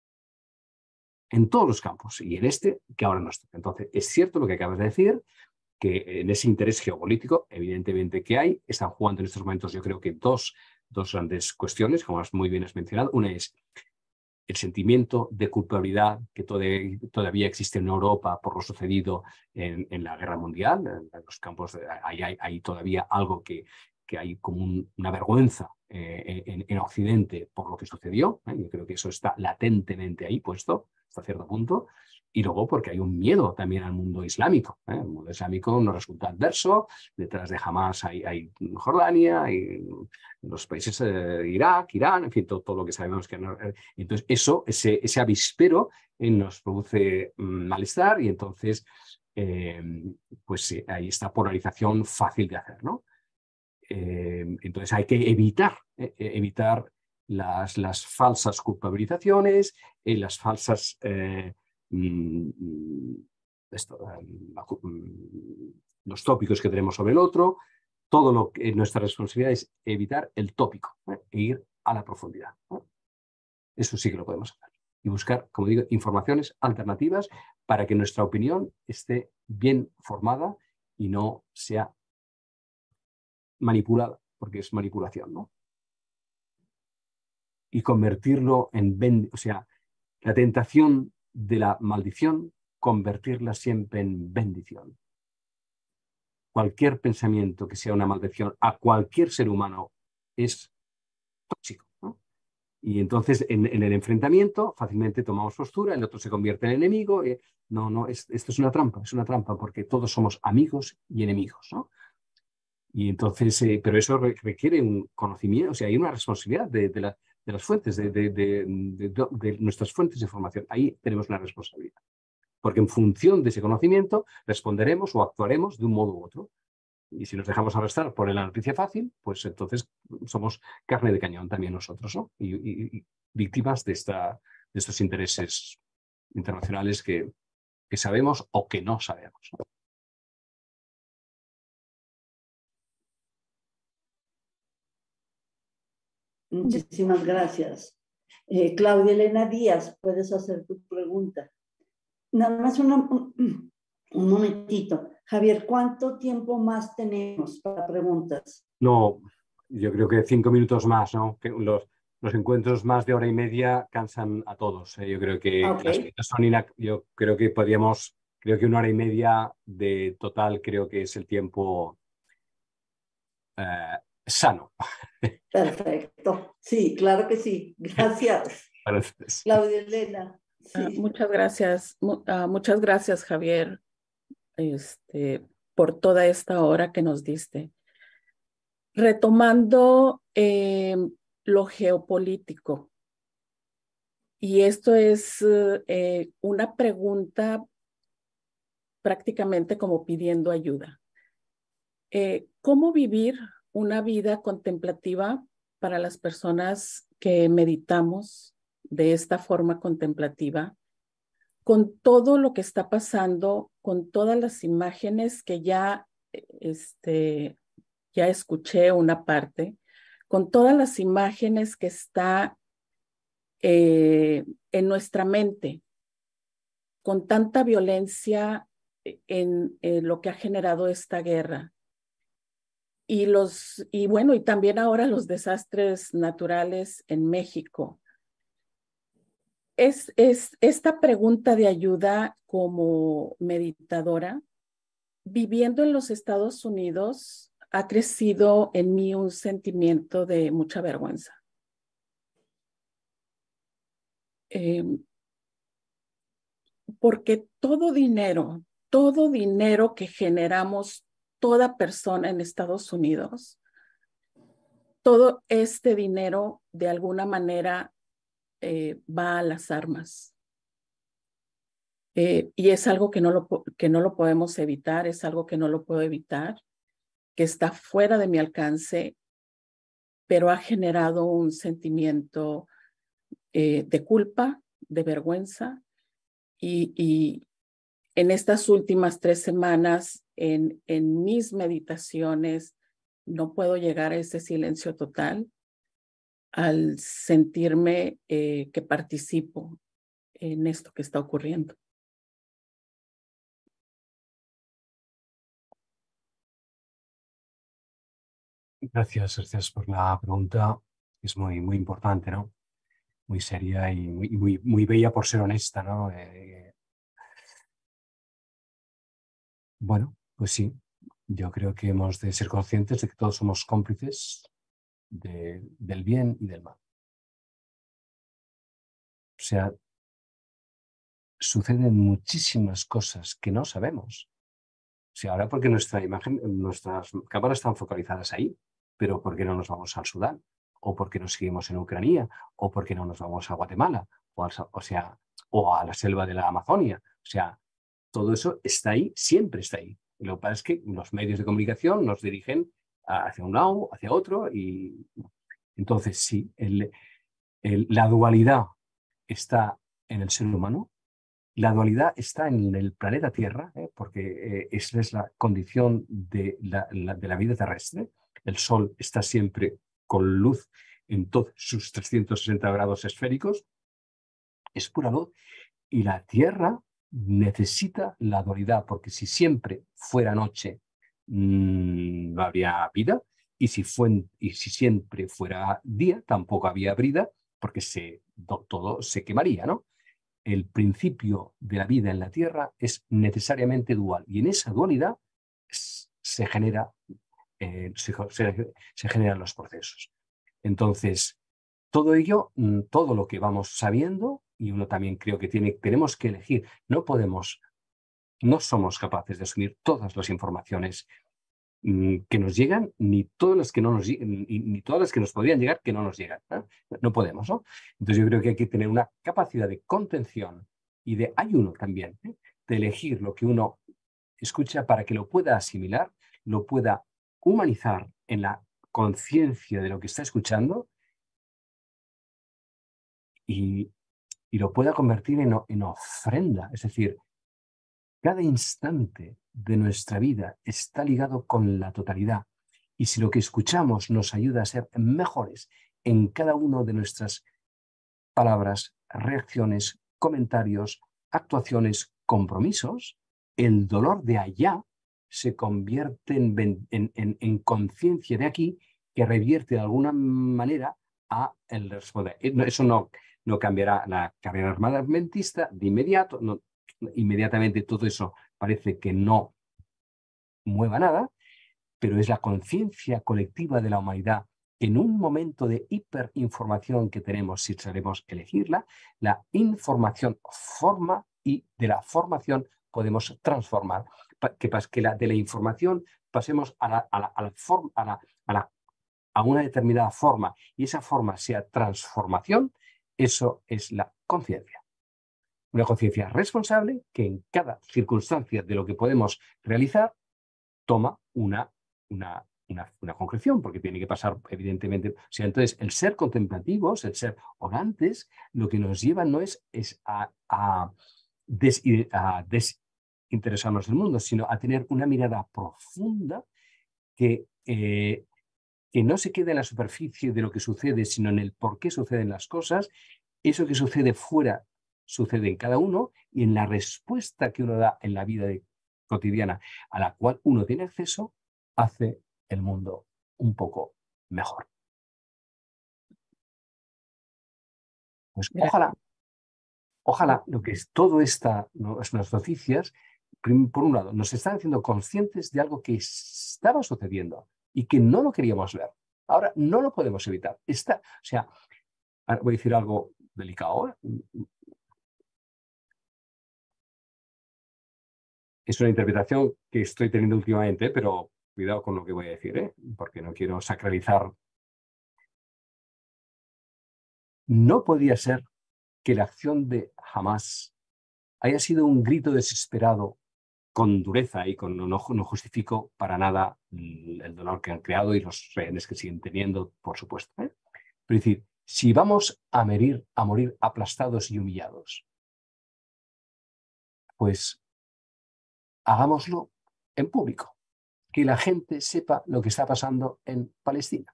En todos los campos, y en este que ahora nos toca. Entonces, es cierto lo que acabas de decir, que en ese interés geopolítico, evidentemente que hay, están jugando en estos momentos, yo creo que dos, dos grandes cuestiones, como muy bien has mencionado. Una es el sentimiento de culpabilidad que todavía, todavía existe en Europa por lo sucedido en, en la Guerra Mundial. En los campos, de, hay, hay, hay todavía algo que, que hay como un, una vergüenza eh, en, en Occidente por lo que sucedió. ¿eh? Yo creo que eso está latentemente ahí puesto hasta cierto punto. Y luego porque hay un miedo también al mundo islámico. ¿eh? El mundo islámico nos resulta adverso. Detrás de Hamas hay, hay Jordania, hay los países de Irak, Irán, en fin, todo, todo lo que sabemos que no. Entonces, eso, ese, ese avispero eh, nos produce mm, malestar y entonces, eh, pues sí, hay esta polarización fácil de hacer, ¿no? Eh, entonces hay que evitar, eh, evitar las, las falsas culpabilizaciones, eh, las falsas eh, mm, esto, um, los tópicos que tenemos sobre el otro. Todo lo que nuestra responsabilidad es evitar el tópico ¿eh? e ir a la profundidad. ¿eh? Eso sí que lo podemos hacer. Y buscar, como digo, informaciones alternativas para que nuestra opinión esté bien formada y no sea manipulada, porque es manipulación, ¿no? Y convertirlo en bendición, o sea, la tentación de la maldición, convertirla siempre en bendición. Cualquier pensamiento que sea una maldición a cualquier ser humano es tóxico, ¿no? Y entonces en, en el enfrentamiento fácilmente tomamos postura, el otro se convierte en enemigo. Eh, no, no, es, esto es una trampa, es una trampa porque todos somos amigos y enemigos, ¿no? Y entonces, eh, pero eso requiere un conocimiento, o sea, hay una responsabilidad de, de, la, de las fuentes, de, de, de, de, de nuestras fuentes de información. Ahí tenemos una responsabilidad. Porque en función de ese conocimiento responderemos o actuaremos de un modo u otro. Y si nos dejamos arrastrar por la noticia fácil, pues entonces somos carne de cañón también nosotros, ¿no? Y, y, y víctimas de, esta, de estos intereses internacionales que, que sabemos o que no sabemos, ¿no? Muchísimas gracias. Eh, Claudia Elena Díaz, puedes hacer tu pregunta. Nada más una, un, un momentito. Javier, ¿cuánto tiempo más tenemos para preguntas? No, yo creo que cinco minutos más, ¿no? Que los, los encuentros más de hora y media cansan a todos. ¿eh? Yo creo que Okay. las preguntas son inac- yo creo que podríamos, creo que una hora y media de total creo que es el tiempo eh, sano. Perfecto. Sí, claro que sí. Gracias. Entonces, Claudia Elena. Sí. Uh, muchas gracias, uh, muchas gracias, Javier, este, por toda esta hora que nos diste. Retomando eh, lo geopolítico, y esto es eh, una pregunta prácticamente como pidiendo ayuda. Eh, ¿Cómo vivir una vida contemplativa para las personas que meditamos de esta forma contemplativa, con todo lo que está pasando, con todas las imágenes que ya, este, ya escuché una parte, con todas las imágenes que está eh, en nuestra mente, con tanta violencia en, en lo que ha generado esta guerra? Y, los, y bueno, y también ahora los desastres naturales en México. Es, es esta pregunta de ayuda como meditadora, viviendo en los Estados Unidos, ha crecido en mí un sentimiento de mucha vergüenza. Eh, porque todo dinero, todo dinero que generamos toda persona en Estados Unidos, todo este dinero de alguna manera eh, va a las armas. Eh, y es algo que no, lo, que no lo podemos evitar, es algo que no lo puedo evitar, que está fuera de mi alcance, pero ha generado un sentimiento eh, de culpa, de vergüenza. Y, y en estas últimas tres semanas, en, en mis meditaciones, no puedo llegar a ese silencio total al sentirme eh, que participo en esto que está ocurriendo. gracias, gracias por la pregunta. Es muy, muy importante, ¿no? Muy seria y muy, muy, muy bella por ser honesta, ¿no? Eh, bueno, pues sí. yo creo que hemos de ser conscientes de que todos somos cómplices de, del bien y del mal. O sea, suceden muchísimas cosas que no sabemos. O sea, ahora porque nuestra imagen, nuestras cámaras están focalizadas ahí, pero ¿por qué no nos vamos al Sudán? ¿O por qué no seguimos en Ucrania? ¿O por qué no nos vamos a Guatemala? O, al, o sea, o a la selva de la Amazonia. O sea, todo eso está ahí, siempre está ahí. Y lo que pasa es que los medios de comunicación nos dirigen hacia un lado, hacia otro, y entonces sí, el, el, la dualidad está en el ser humano. La dualidad está en el planeta Tierra, ¿eh? porque eh, esa es la condición de la, la, de la vida terrestre. El Sol está siempre con luz en todos sus trescientos sesenta grados esféricos. Es pura luz. Y la Tierra necesita la dualidad, porque si siempre fuera noche, mmm, no habría vida. Y si, fue, y si siempre fuera día, tampoco habría vida, porque se, todo se quemaría, ¿no? El principio de la vida en la Tierra es necesariamente dual, y en esa dualidad se, genera, eh, se, se, se generan los procesos. Entonces, todo ello, todo lo que vamos sabiendo, y uno también creo que tiene, tenemos que elegir, no podemos, no somos capaces de asumir todas las informaciones que nos llegan, ni todas las que no nos ni, ni todas las que nos podrían llegar que no nos llegan. ¿eh? No podemos, ¿no? Entonces yo creo que hay que tener una capacidad de contención y de ayuno también, ¿eh? de elegir lo que uno escucha para que lo pueda asimilar, lo pueda humanizar en la conciencia de lo que está escuchando y, y lo pueda convertir en, en ofrenda. Es decir, cada instante de nuestra vida está ligado con la totalidad. Y si lo que escuchamos nos ayuda a ser mejores en cada una de nuestras palabras, reacciones, comentarios, actuaciones, compromisos, el dolor de allá se convierte en, en, en, en conciencia de aquí que revierte de alguna manera a el responder. Eso no, no cambiará la carrera armamentista de inmediato, no, inmediatamente todo eso parece que no mueva nada, pero es la conciencia colectiva de la humanidad en un momento de hiperinformación que tenemos, si sabemos elegirla, la información forma y de la formación podemos transformar. Que, que la, de la información pasemos a, la, a, la, a, la forma, a, la, a, la, a una determinada forma y esa forma sea transformación, eso es la conciencia. Una conciencia responsable que en cada circunstancia de lo que podemos realizar toma una, una, una, una concreción, porque tiene que pasar evidentemente. O sea, entonces, el ser contemplativos, el ser orantes, lo que nos lleva no es, es a, a, des, a desinteresarnos del mundo, sino a tener una mirada profunda que, eh, que no se quede en la superficie de lo que sucede, sino en el por qué suceden las cosas. Eso que sucede fuera sucede en cada uno y en la respuesta que uno da en la vida de, cotidiana a la cual uno tiene acceso, hace el mundo un poco mejor. Pues ojalá, ojalá lo que es todo esta, ¿no? Las noticias, por un lado, nos están haciendo conscientes de algo que estaba sucediendo y que no lo queríamos ver. Ahora no lo podemos evitar. Está, o sea, voy a decir algo delicado. ¿eh? Es una interpretación que estoy teniendo últimamente, pero cuidado con lo que voy a decir, ¿eh? porque no quiero sacralizar. No podía ser que la acción de Hamas haya sido un grito desesperado con dureza y con, no, no justifico para nada el dolor que han creado y los rehenes que siguen teniendo, por supuesto. ¿eh? Pero es decir, si vamos a morir, a morir aplastados y humillados, pues hagámoslo en público, que la gente sepa lo que está pasando en Palestina.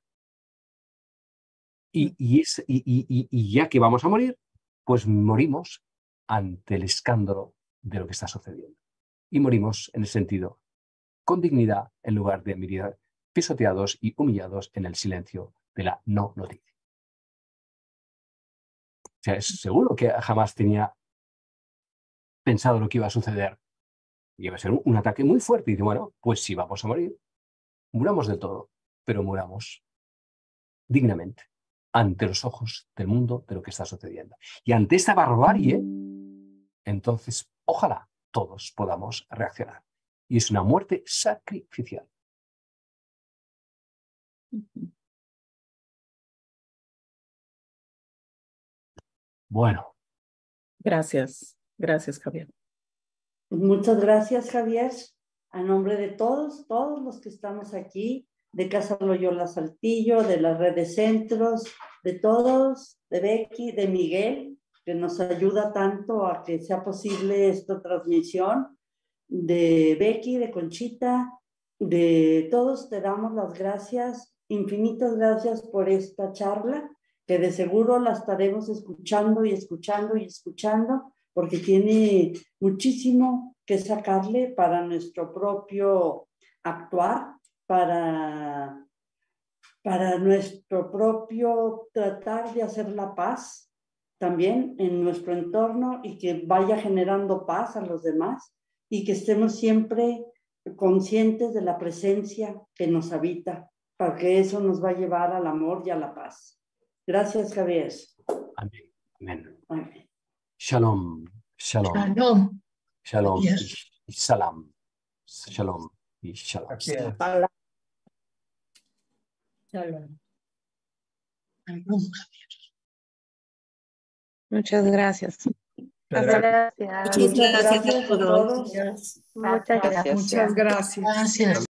Y, y, es, y, y, y ya que vamos a morir, pues morimos ante el escándalo de lo que está sucediendo. Y morimos en el sentido con dignidad en lugar de morir pisoteados y humillados en el silencio de la no noticia. O sea, es seguro que jamás tenía pensado lo que iba a suceder Y va a ser un, un ataque muy fuerte. Y dice, bueno, pues si vamos a morir, muramos del todo, pero muramos dignamente ante los ojos del mundo de lo que está sucediendo. Y ante esta barbarie, entonces, ojalá todos podamos reaccionar. Y es una muerte sacrificial. Bueno. Gracias, gracias, Javier. Muchas gracias, Javier. A nombre de todos, todos los que estamos aquí, de Casa Loyola Saltillo, de la red de centros, de todos, de Becky, de Miguel, que nos ayuda tanto a que sea posible esta transmisión, de Becky, de Conchita, de todos te damos las gracias, infinitas gracias por esta charla, que de seguro la estaremos escuchando y escuchando y escuchando, porque tiene muchísimo que sacarle para nuestro propio actuar, para, para nuestro propio tratar de hacer la paz también en nuestro entorno y que vaya generando paz a los demás y que estemos siempre conscientes de la presencia que nos habita, para que eso nos va a llevar al amor y a la paz. Gracias, Javier. Amén. Amén. Amén. Shalom. Shalom. Shalom. Shalom. Yes. Y salam. Shalom. Y shalom. Shalom. Shalom. Muchas gracias. Muchas Muchas gracias. Muchas gracias gracias a a todos. todos. Muchas gracias. Muchas gracias. Gracias.